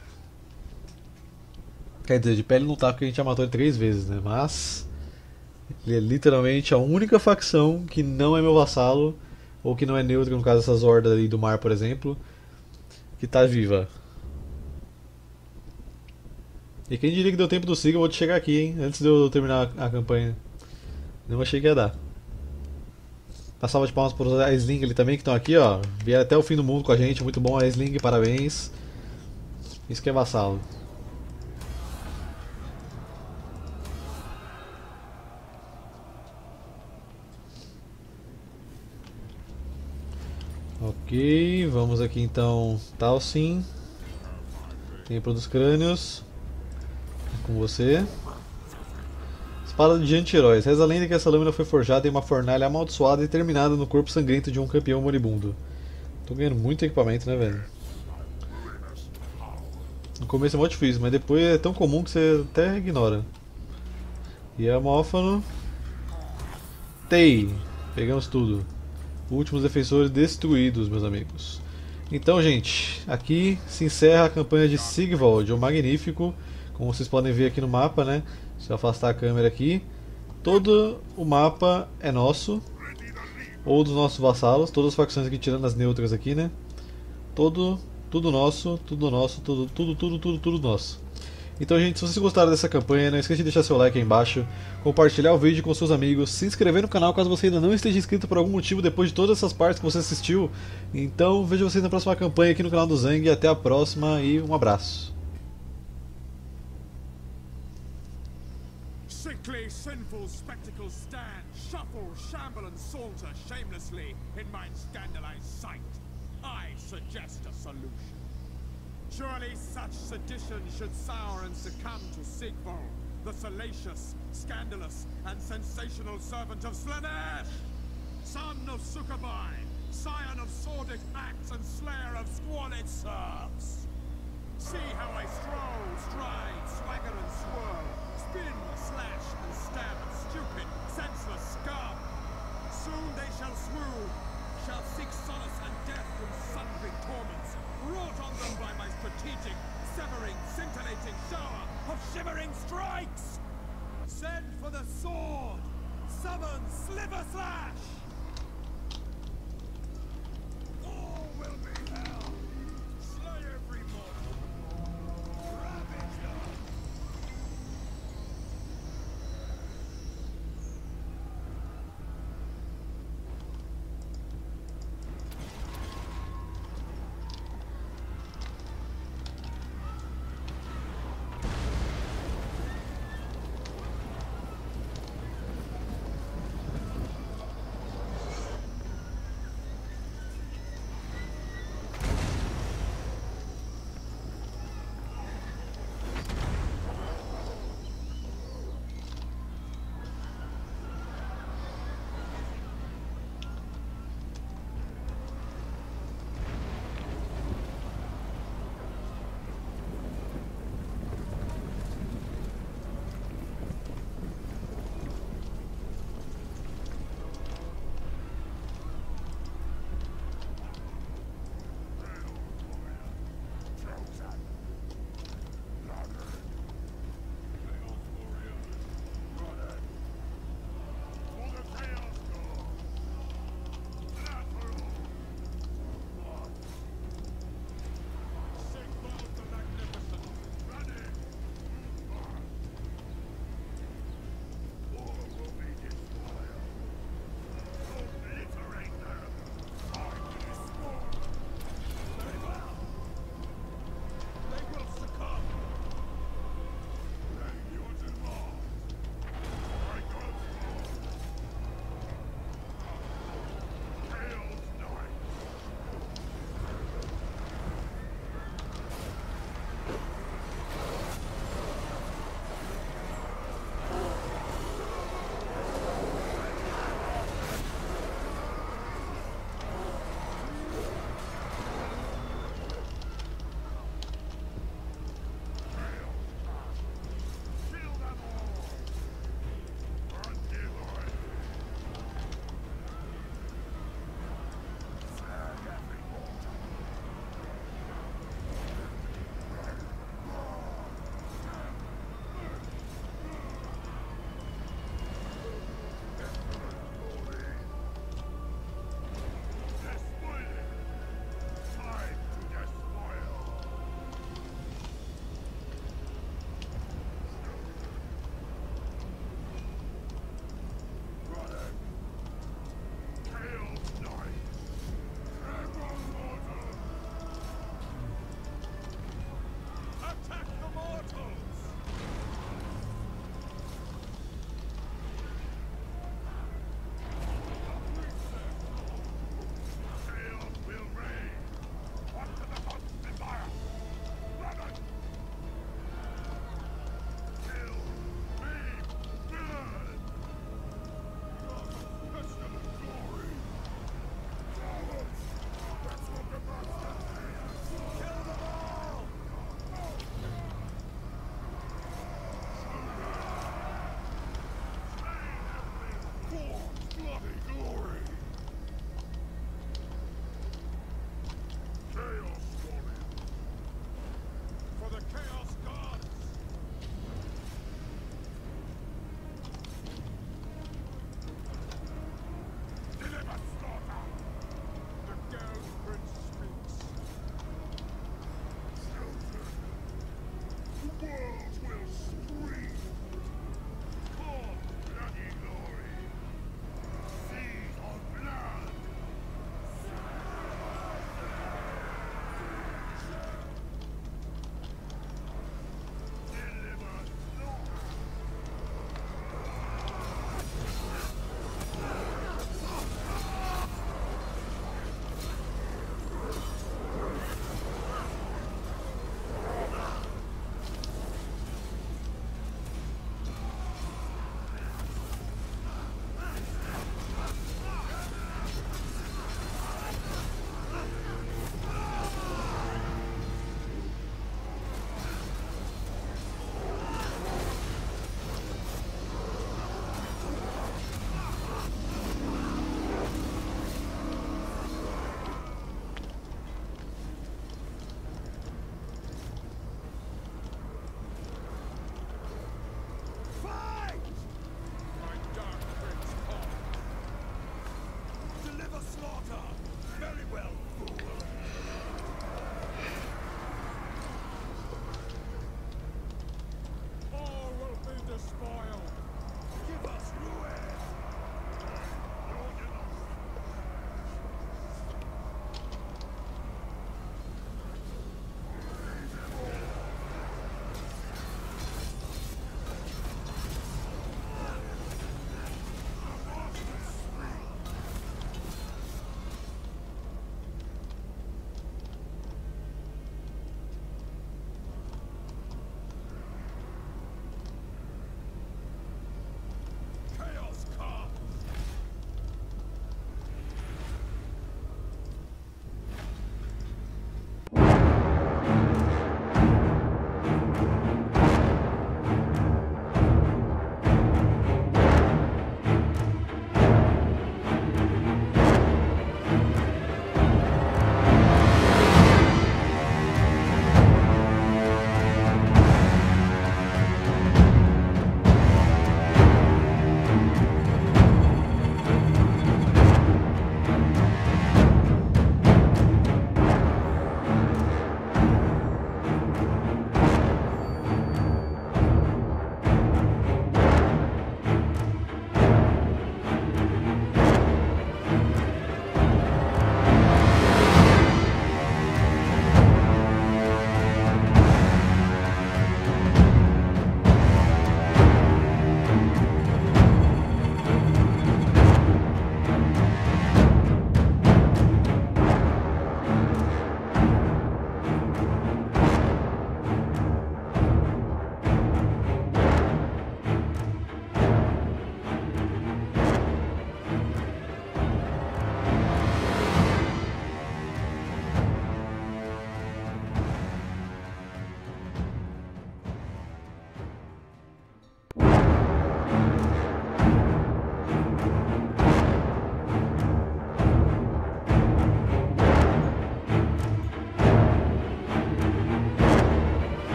Quer dizer, de pé ele não tá porque a gente já matou ele 3 vezes, né? Mas ele é literalmente a única facção que não é meu vassalo, ou que não é neutro, no caso dessas hordas aí do mar, por exemplo, que tá viva. E quem diria que deu tempo do Sigurd chegar aqui, hein? Antes de eu terminar a campanha. Não achei que ia dar. Uma salva de palmas para os Aisling ali também, que estão aqui, ó. Vieram até o fim do mundo com a gente. Muito bom, Aisling, parabéns. Isso que é vassalo. Ok, vamos aqui então. Tal'Sin. Templo dos Crânios. Com você. Espada de anti-heróis. Reza a lenda que essa lâmina foi forjada em uma fornalha amaldiçoada e terminada no corpo sangrento de um campeão moribundo. Tô ganhando muito equipamento, né, velho? No começo é muito difícil, mas depois é tão comum que você até ignora. E Amófano. Tei. Pegamos tudo. Últimos defensores destruídos, meus amigos. Então, gente, aqui se encerra a campanha de Sigvald, o Magnífico. Como vocês podem ver aqui no mapa, né? Se eu afastar a câmera aqui, todo o mapa é nosso, ou dos nossos vassalos, todas as facções aqui tirando as neutras aqui, né? Todo Tudo nosso, tudo nosso, tudo nosso. Então, gente, se vocês gostaram dessa campanha, não esqueça de deixar seu like aí embaixo, compartilhar o vídeo com seus amigos, se inscrever no canal caso você ainda não esteja inscrito por algum motivo depois de todas essas partes que você assistiu. Então, vejo vocês na próxima campanha aqui no canal do Zang. Até a próxima e um abraço. Sickly, sinful spectacles stand, shuffle, shamble and saunter shamelessly in mine scandalized sight. I suggest a solution. Surely such sedition should sour and succumb to Sigvald, the salacious, scandalous, and sensational servant of Slaanesh, son of Succubi, scion of sordid acts and slayer of squalid serfs. See how I stroll, stride, swagger and swirl, spin, slash and stab at stupid, senseless scum. Soon they shall swoon, shall